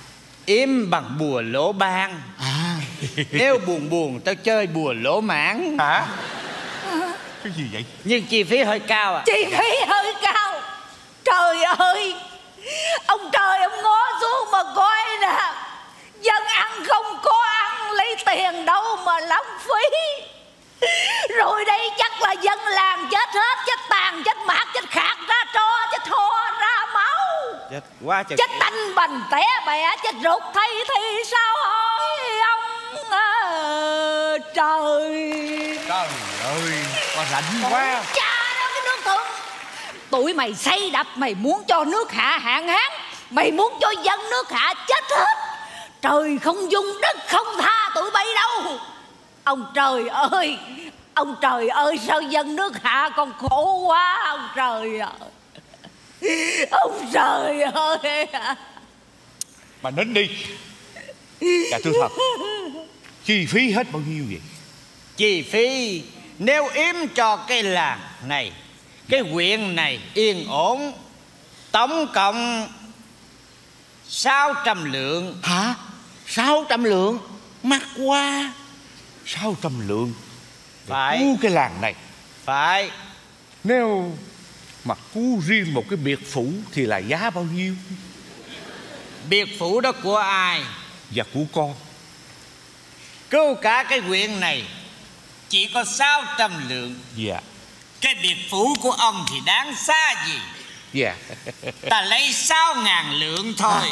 Im bằng bùa lỗ ban. À. Nếu buồn buồn tao chơi bùa lỗ mãn. Hả? Cái gì vậy? Nhưng chi phí hơi cao à. Chi phí hơi cao. Trời ơi, ông trời ông ngó xuống mà coi nè, dân ăn không có ăn, lấy tiền đâu mà lãng phí. Rồi đây chắc là dân làng chết hết, chết tàn, chết mạt, chết khạc ra tro, chết thò ra máu, Chết quá trời. chết tanh bành té bẹ, chết rụt thay thì sao hỏi ông à, trời. Trời ơi, con rảnh quá. Cha đó cái nước thượng. Tụi mày xây đập, mày muốn cho nước hạ hạn hán, mày muốn cho dân nước hạ chết hết. Trời không dung đất không tha tụi bay đâu. Ông trời ơi, ông trời ơi, sao dân nước hạ còn khổ quá. Ông trời ơi, ông trời ơi. Mà nín đi. Dạ thưa thật, chi phí hết bao nhiêu vậy? Chi phí nếu im cho cái làng này, cái huyện này yên ổn, tổng cộng sáu trăm lượng. Hả? Sáu trăm lượng? Mắc quá. Sáu trăm lượng để Phải. cứu cái làng này. Phải. Nếu mà cứu riêng một cái biệt phủ thì là giá bao nhiêu? Biệt phủ đó của ai? Dạ của con. Cứu cả cái huyện này chỉ có sáu trăm lượng. Dạ. Cái biệt phủ của ông thì đáng xa gì. Dạ. Ta lấy sáu ngàn lượng thôi.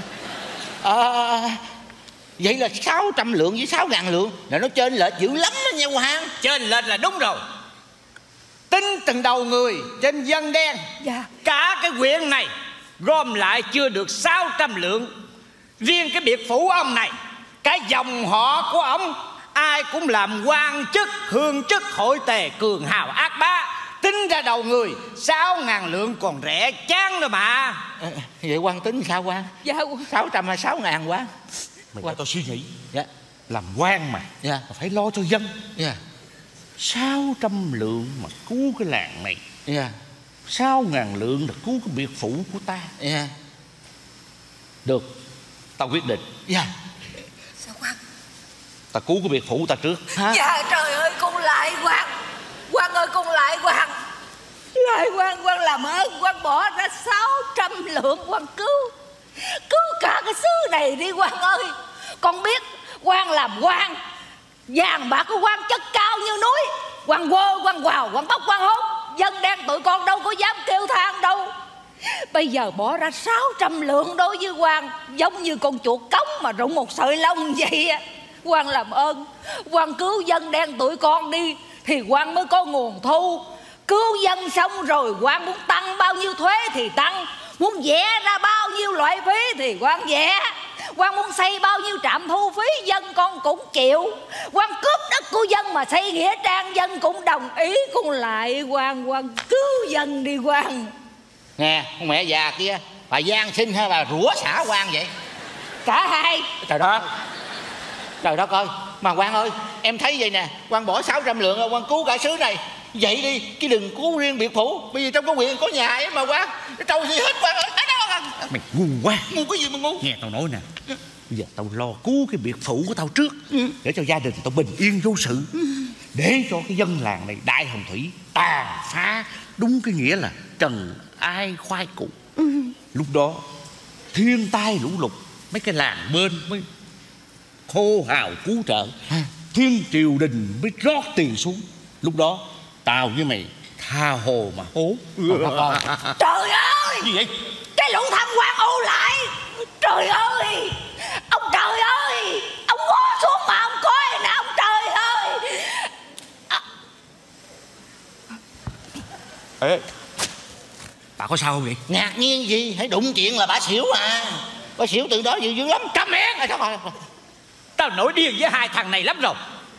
À, vậy là sáu trăm lượng với sáu ngàn lượng là nó trên lệch dữ lắm đó nha Hoàng. Trên lệch là đúng rồi. Tính từng đầu người trên dân đen, Dạ. cả cái huyện này gom lại chưa được sáu trăm lượng. Riêng cái biệt phủ ông này, cái dòng họ của ông ai cũng làm quan chức, hương chức, hội tề, cường hào ác bá. Tính ra đầu người sáu ngàn lượng còn rẻ chán nữa mà. À, vậy Quan tính sao Quan? Dạ. Sáu trăm hay sáu ngàn Quan? Mày cho tao suy nghĩ. Dạ. Làm quan mà. Dạ. Mà phải lo cho dân. Dạ. Sáu trăm lượng mà cứu cái làng này. Dạ. Sáu ngàn lượng là cứu cái biệt phủ của ta. Dạ. Được, tao quyết định. Dạ. Sao Quang? Ta cứu cái biệt phủ ta trước. Hả? Dạ trời ơi, con lại Quang. Quang ơi, con lại Quang. Lại Quang, Quang làm ơn, Quang bỏ ra sáu trăm lượng, Quang cứu cứu cả cái xứ này đi Quang ơi. Con biết Quang làm quan, vàng bạc của Quang chất cao như núi. Quang quơ, Quang quào, Quang bóc, Quang hốt. Dân đen tụi con đâu có dám kêu than đâu. Bây giờ bỏ ra sáu trăm lượng đối với Quang giống như con chuột cống mà rụng một sợi lông vậy. Quang làm ơn, Quang cứu dân đen tụi con đi thì Quang mới có nguồn thu. Cứu dân xong rồi Quang muốn tăng bao nhiêu thuế thì tăng, muốn vẽ ra bao nhiêu loại phí thì Quang vẽ. Quang muốn xây bao nhiêu trạm thu phí dân con cũng chịu. Quang cướp đất của dân mà xây nghĩa trang dân cũng đồng ý. Con lại Quang, Quang cứu dân đi Quang. Nè con mẹ già kia, bà gian sinh hay bà rủa xả Quan vậy? Cả hai. Trời đất, trời đất ơi. Mà Quan ơi, em thấy vậy nè, Quan bỏ sáu trăm lượng rồi Quan cứu cả xứ này. Vậy đi, chứ đừng cứu riêng biệt phủ. Bây giờ trong cái huyện có nhà ấy mà Quan, cái trâu gì hết Quan ơi. Mày ngu quá. Ngu cái gì mà ngu? Nghe tao nói nè, bây giờ tao lo cứu cái biệt phủ của tao trước, ừ, để cho gia đình tao bình yên vô sự, ừ, để cho cái dân làng này đại hồng thủy tàn phá, đúng cái nghĩa là trần ai khoai củ. Ừ. Lúc đó thiên tai lũ lụt, mấy cái làng bên mới hô hào cứu trợ, à, thiên triều đình mới rót tiền xuống. Lúc đó tao với mày tha hồ mà hố. Ừ. Trời ơi, gì vậy? cái lũ tham quan ô lại. Trời ơi, ông trời ơi, ông ngó xuống mà ông coi nè, ông trời ơi. À. Ê, bà có sao không vậy? Ngạc nhiên gì, hãy đụng chuyện là bà xỉu à. Bà xỉu từ đó dữ dữ lắm. Câm miệng. Sao mà... Tao nổi điên với hai thằng này lắm rồi.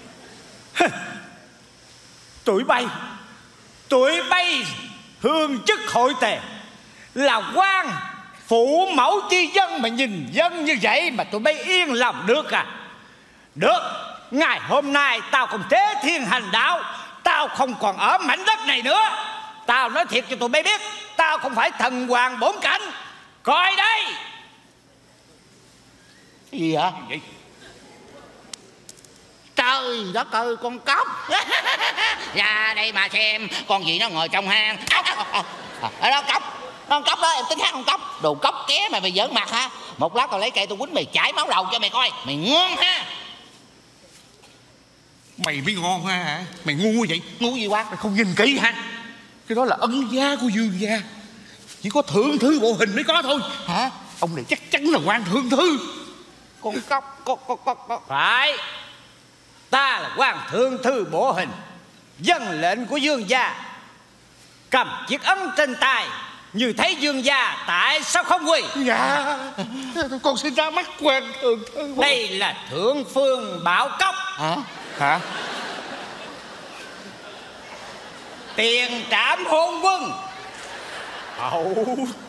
Tụi bay Tụi bay hương chức hội tề là quan phụ mẫu chi dân, mà nhìn dân như vậy mà tụi bay yên lòng được à? Được, ngày hôm nay tao không thế thiên hành đạo, tao không còn ở mảnh đất này nữa. Tao nói thiệt cho tụi bay biết, tao không phải thần hoàng bổn cảnh. Coi đây, Gì hả? Vậy? Trời đất ơi, con cóc. Ra đây mà xem, con gì nó ngồi trong hang. Ở đó cóc. Con cóc đó, em tính hát con cóc. Đồ cóc ké mày mày giỡn mặt hả? Một lát tao lấy cây tôi quýnh mày chảy máu đầu cho mày coi. Mày ngon ha. Mày mới ngon ha hả? Mày ngu vậy? Ngu gì quá? Mày không nhìn kỹ hả? Cái đó là ân gia của Dương gia. Chỉ có thượng thư bộ hình mới có thôi. Hả? Ông này chắc chắn là quan thượng thư. Con cóc, con con con con. Phải. Ta là quan thượng thư bộ hình, dân lệnh của Dương gia. Cầm chiếc ấn trên tay, như thấy Dương gia tại sao không quỳ? Dạ, con xin ra mắt quan thượng thư. Đây là thượng phương Bảo Cốc. Hả? Hả? Tiền trảm hôn quân. Hậu.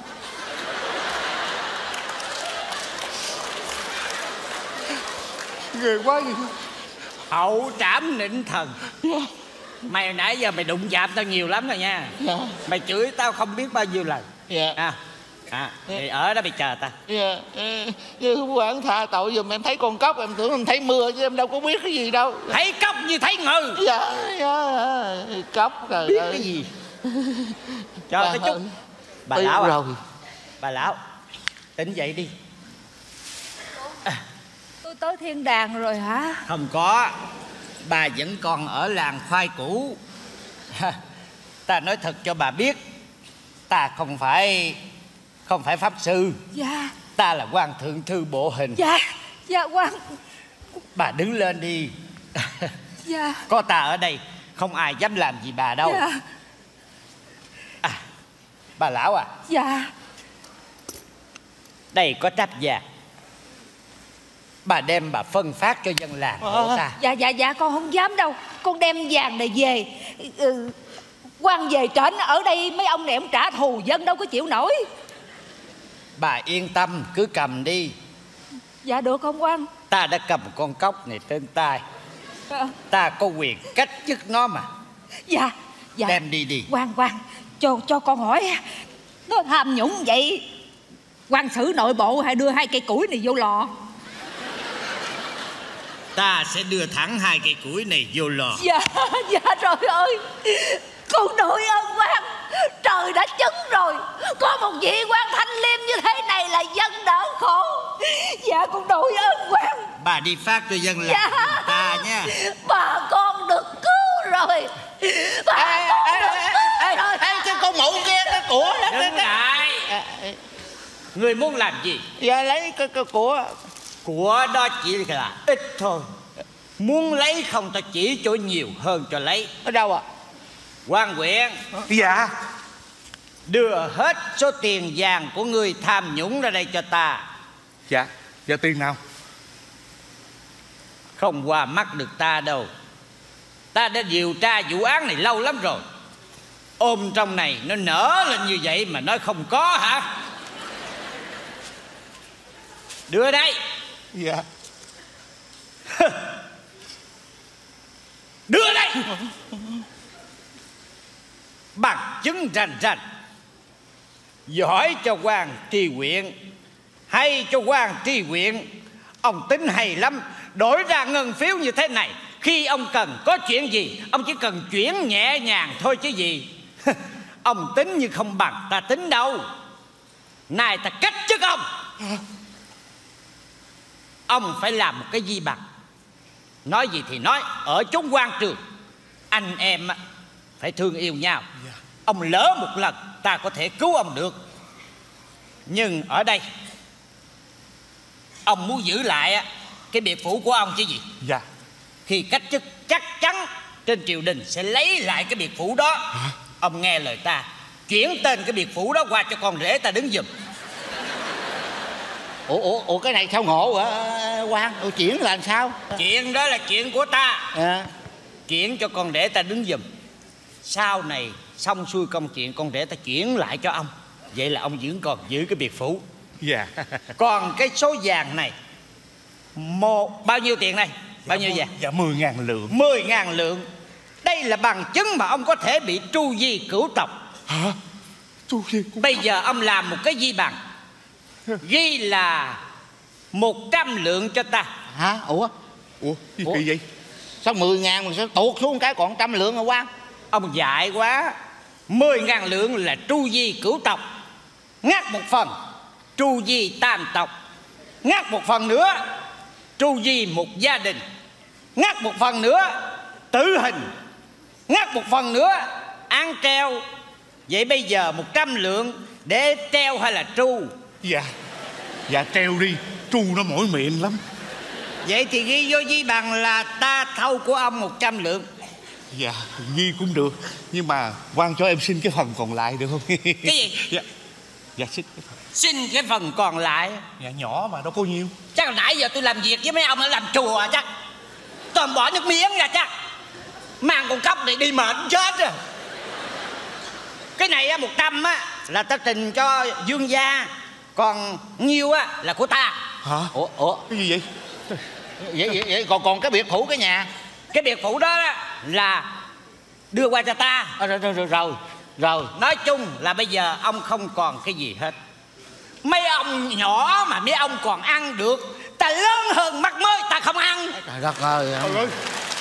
Ghê quá vậy. Hậu trảm nịnh thần. Mày hồi nãy giờ mày đụng chạm tao nhiều lắm rồi nha. Dạ. Mày chửi tao không biết bao nhiêu lần. Dạ. À, à thì ở đó mày chờ ta. Dạ. Như quản tha tội giùm em thấy con cóc, em tưởng em thấy mưa chứ em đâu có biết cái gì đâu. Thấy cóc như thấy ngừ. Dạ, dạ. Cóc rồi. Biết cái gì? Chờ tới chút. Bà lão à? Rồi. Bà lão, tỉnh dậy đi. Tôi tới thiên đàng rồi hả? Không có. Bà vẫn còn ở làng khoai cũ. Ta nói thật cho bà biết, ta không phải Không phải pháp sư. Dạ. Ta là quan thượng thư bộ hình. Dạ. Dạ quan. Bà đứng lên đi. Dạ. Có ta ở đây, không ai dám làm gì bà đâu. Dạ. À, bà lão à. Dạ. Đây có tráp vàng, bà đem bà phân phát cho dân làng của ta. Dạ dạ dạ con không dám đâu. Con đem vàng này về. ừ, quan về trển ở đây mấy ông này ông trả thù dân đâu có chịu nổi. Bà yên tâm cứ cầm đi. Dạ được không quan? Ta đã cầm con cóc này trên tay. À. Ta có quyền cách chức nó mà. Dạ dạ. Đem đi đi. Quan quan cho cho con hỏi, nó tham nhũng vậy, quan xử nội bộ hay đưa hai cây củi này vô lò? Ta sẽ đưa thẳng hai cây củi này vô lò. Dạ dạ trời ơi, con nội ơn quan, trời đã chứng rồi, có một vị quan thanh liêm như thế này là dân đỡ khổ. Dạ con nội ơn quan. Bà đi phát cho dân làng Dạ. ta nha. Bà con được cứu rồi. Bà Ê, con ê, được ê, cứu ê, rồi. ê, cái con mụ kia cái của đó. Đừng ngại. Người muốn làm gì? Dạ lấy cái, cái của. Của đó chỉ là ít thôi. Muốn lấy không ta chỉ cho nhiều hơn cho lấy. Ở đâu ạ? À? Quan huyện. Dạ. Đưa hết số tiền vàng của người tham nhũng ra đây cho ta. Dạ. Dạ tiền nào? Không qua mắt được ta đâu. Ta đã điều tra vụ án này lâu lắm rồi. Ôm trong này nó nở lên như vậy mà nói không có hả? Đưa đây. Dạ. Đưa đây. Bằng chứng rành rành. Giỏi cho quan tri huyện, hay cho quan tri huyện. Ông tính hay lắm. Đổi ra ngân phiếu như thế này, khi ông cần có chuyện gì, ông chỉ cần chuyển nhẹ nhàng thôi chứ gì. Ông tính như không bằng ta tính đâu. Này ta cách chức ông. Ông phải làm một cái di bằng. Nói gì thì nói, ở chốn quan trường anh em phải thương yêu nhau. Ông lỡ một lần ta có thể cứu ông được, nhưng ở đây ông muốn giữ lại cái biệt phủ của ông chứ gì. Dạ. Khi cách chức chắc chắn trên triều đình sẽ lấy lại cái biệt phủ đó. Hả? Ông nghe lời ta, chuyển tên cái biệt phủ đó qua cho con rể ta đứng giùm. Ủa, ủa, ủa cái này sao ngộ hả quan? Ủa, chuyển là làm sao? Chuyện đó là chuyện của ta. À. Chuyển cho con rể ta đứng giùm. Sau này xong xuôi công chuyện con rể ta chuyển lại cho ông. Vậy là ông vẫn còn giữ cái biệt phủ. Dạ. Còn cái số vàng này, một bao nhiêu tiền này? Bao nhiêu vàng? Dạ mười ngàn lượng. Mười ngàn lượng. Đây là bằng chứng mà ông có thể bị tru di cửu tộc. Hả? Tru di cửu tộc. Bây giờ ông làm một cái di bằng, ghi là một trăm lượng cho ta. Hả? Ủa? Ủa? Gì Ủa? kỳ vậy? Sao mười ngàn mà sao tuột xuống cái còn trăm lượng hả quan? Ông dại quá. Mười ngàn lượng là tru di cửu tộc, ngắt một phần tru di tam tộc, ngắt một phần nữa tru di một gia đình, ngắt một phần nữa tử hình, ngắt một phần nữa án treo. Vậy bây giờ một trăm lượng để treo hay là tru? Dạ Dạ treo đi, tru nó mỏi miệng lắm. Vậy thì ghi vô di bằng là ta thâu của ông một trăm lượng. Dạ ghi cũng được, nhưng mà quan cho em xin cái phần còn lại được không? Cái gì? Dạ Dạ xin cái phần. Xin cái phần còn lại. Dạ nhỏ mà đâu có nhiêu. Chắc là nãy giờ tôi làm việc với mấy ông ở làm chùa chắc toàn bỏ nước miếng ra chắc. Mang con cốc này đi mệt chết rồi. Cái này á, một trăm á là ta trình cho Dương gia, còn nhiêu á là của ta. Hả? Ủa? Ủa? Cái gì vậy? Vậy, vậy, vậy còn còn cái biệt phủ cái nhà? Cái biệt phủ đó là đưa qua cho ta. À, rồi, rồi, rồi, rồi rồi Nói chung là bây giờ ông không còn cái gì hết. Mấy ông nhỏ mà mấy ông còn ăn được, ta lớn hơn mắc mới ta không ăn. Trời đất ơi. Trời ơi,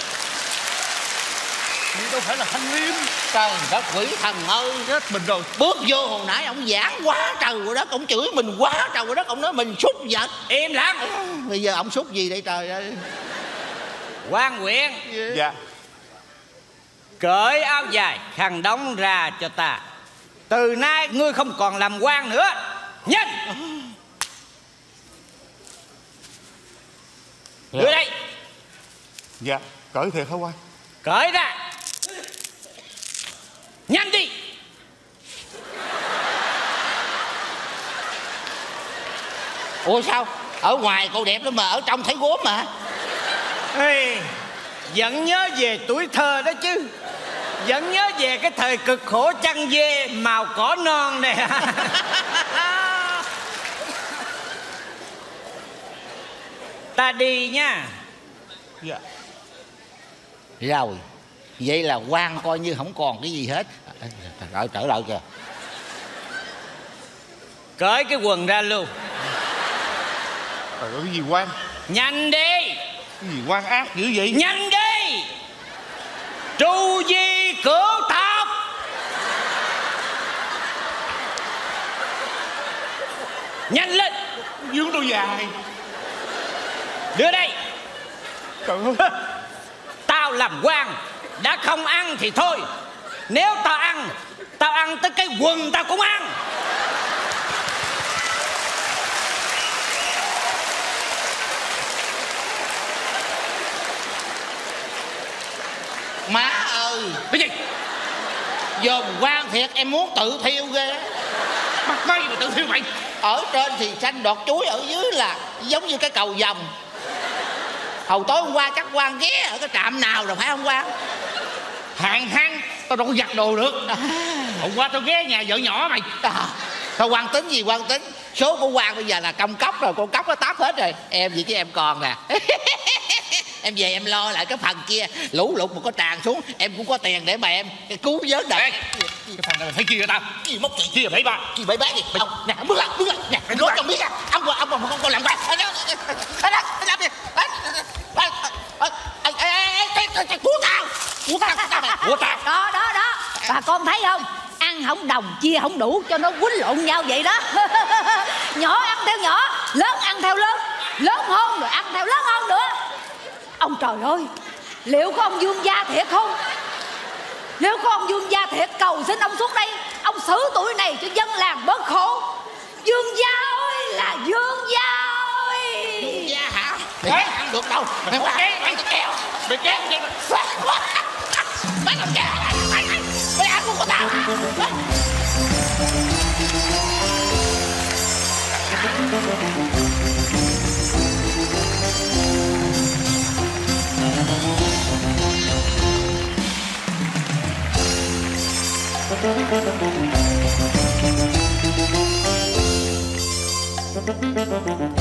vậy đâu phải là Thanh Liêm. Trời đất quỷ thần ơi, chết mình rồi. bước vô hồi nãy ông giảng quá trời rồi đất, ông chửi mình quá trời rồi đất, ông nói mình súc vật. Im lặng. Bây giờ ông súc gì đây trời ơi? Quan Quyện, Dạ. cởi áo dài khăn đóng ra cho ta. Từ nay ngươi không còn làm quan nữa. Nhanh. Đưa đây. Dạ, cởi thiệt hả quan? Cởi ra. Nhanh đi. Ủa sao? Ở ngoài cô đẹp lắm mà ở trong thấy gốm mà. Ê, vẫn nhớ về tuổi thơ đó chứ. Vẫn nhớ về cái thời cực khổ chăn dê màu cỏ non này. Ta đi nha. Dạ. Rồi, vậy là quan coi như không còn cái gì hết. Rồi trở lại kìa. Cởi cái quần ra luôn. Trời ơi, cái gì quan? Nhanh đi. Cái gì quan ác dữ vậy? Nhanh đi. Tru di cửu tộc. Nhanh lên. Dướng tôi dài. Đưa đây. Trời ơi. Tao làm quan, đã không ăn thì thôi. Nếu tao ăn, tao ăn tới cái quần tao cũng ăn. Má ơi. Cái gì? Dòm quan thiệt, em muốn tự thiêu ghê. Bắt may mà tự thiêu mày. Ở trên thì xanh đọt chuối, ở dưới là giống như cái cầu vồng. Hồi tối hôm qua chắc quan ghé ở cái trạm nào rồi phải không quan? Hàng hăng, tao đâu có giặt đồ được. Hôm qua tao ghé nhà vợ nhỏ mày. À, thôi quan tính gì quan tính. Số của quan bây giờ là công cốc rồi, con cốc nó táp hết rồi. Em gì chứ em còn nè. Em về em lo lại cái phần kia. Lũ lụt mà có tràn xuống, em cũng có tiền để mà em cứu vớt được. Cái phần này mày phải chia cho tao. Gì móc tiền Chia bảy ba. gì bảy bác gì ông nè bước lại bước lại nè anh nói cho biết á ông ông ông không còn làm quan anh đó anh đó anh làm gì của tao của tao Của tao. Đó đó đó, bà con thấy không? Ăn không đồng, chia không đủ cho nó quýnh lộn nhau vậy đó. Nhỏ ăn theo nhỏ, lớn ăn theo lớn, lớn hơn rồi ăn theo lớn hơn nữa. Ông trời ơi, liệu có ông Dương gia thiệt không? Nếu có ông Dương gia thiệt, cầu xin ông xuống đây, ông xử tụi này cho dân làng bớt khổ. Dương gia ơi là Dương gia ơi. Dương gia hả? Để ăn được đâu. Mày có kéo, mày kéo, mày kéo, mày mày làm kéo, mày mày ăn của tao. Thank you.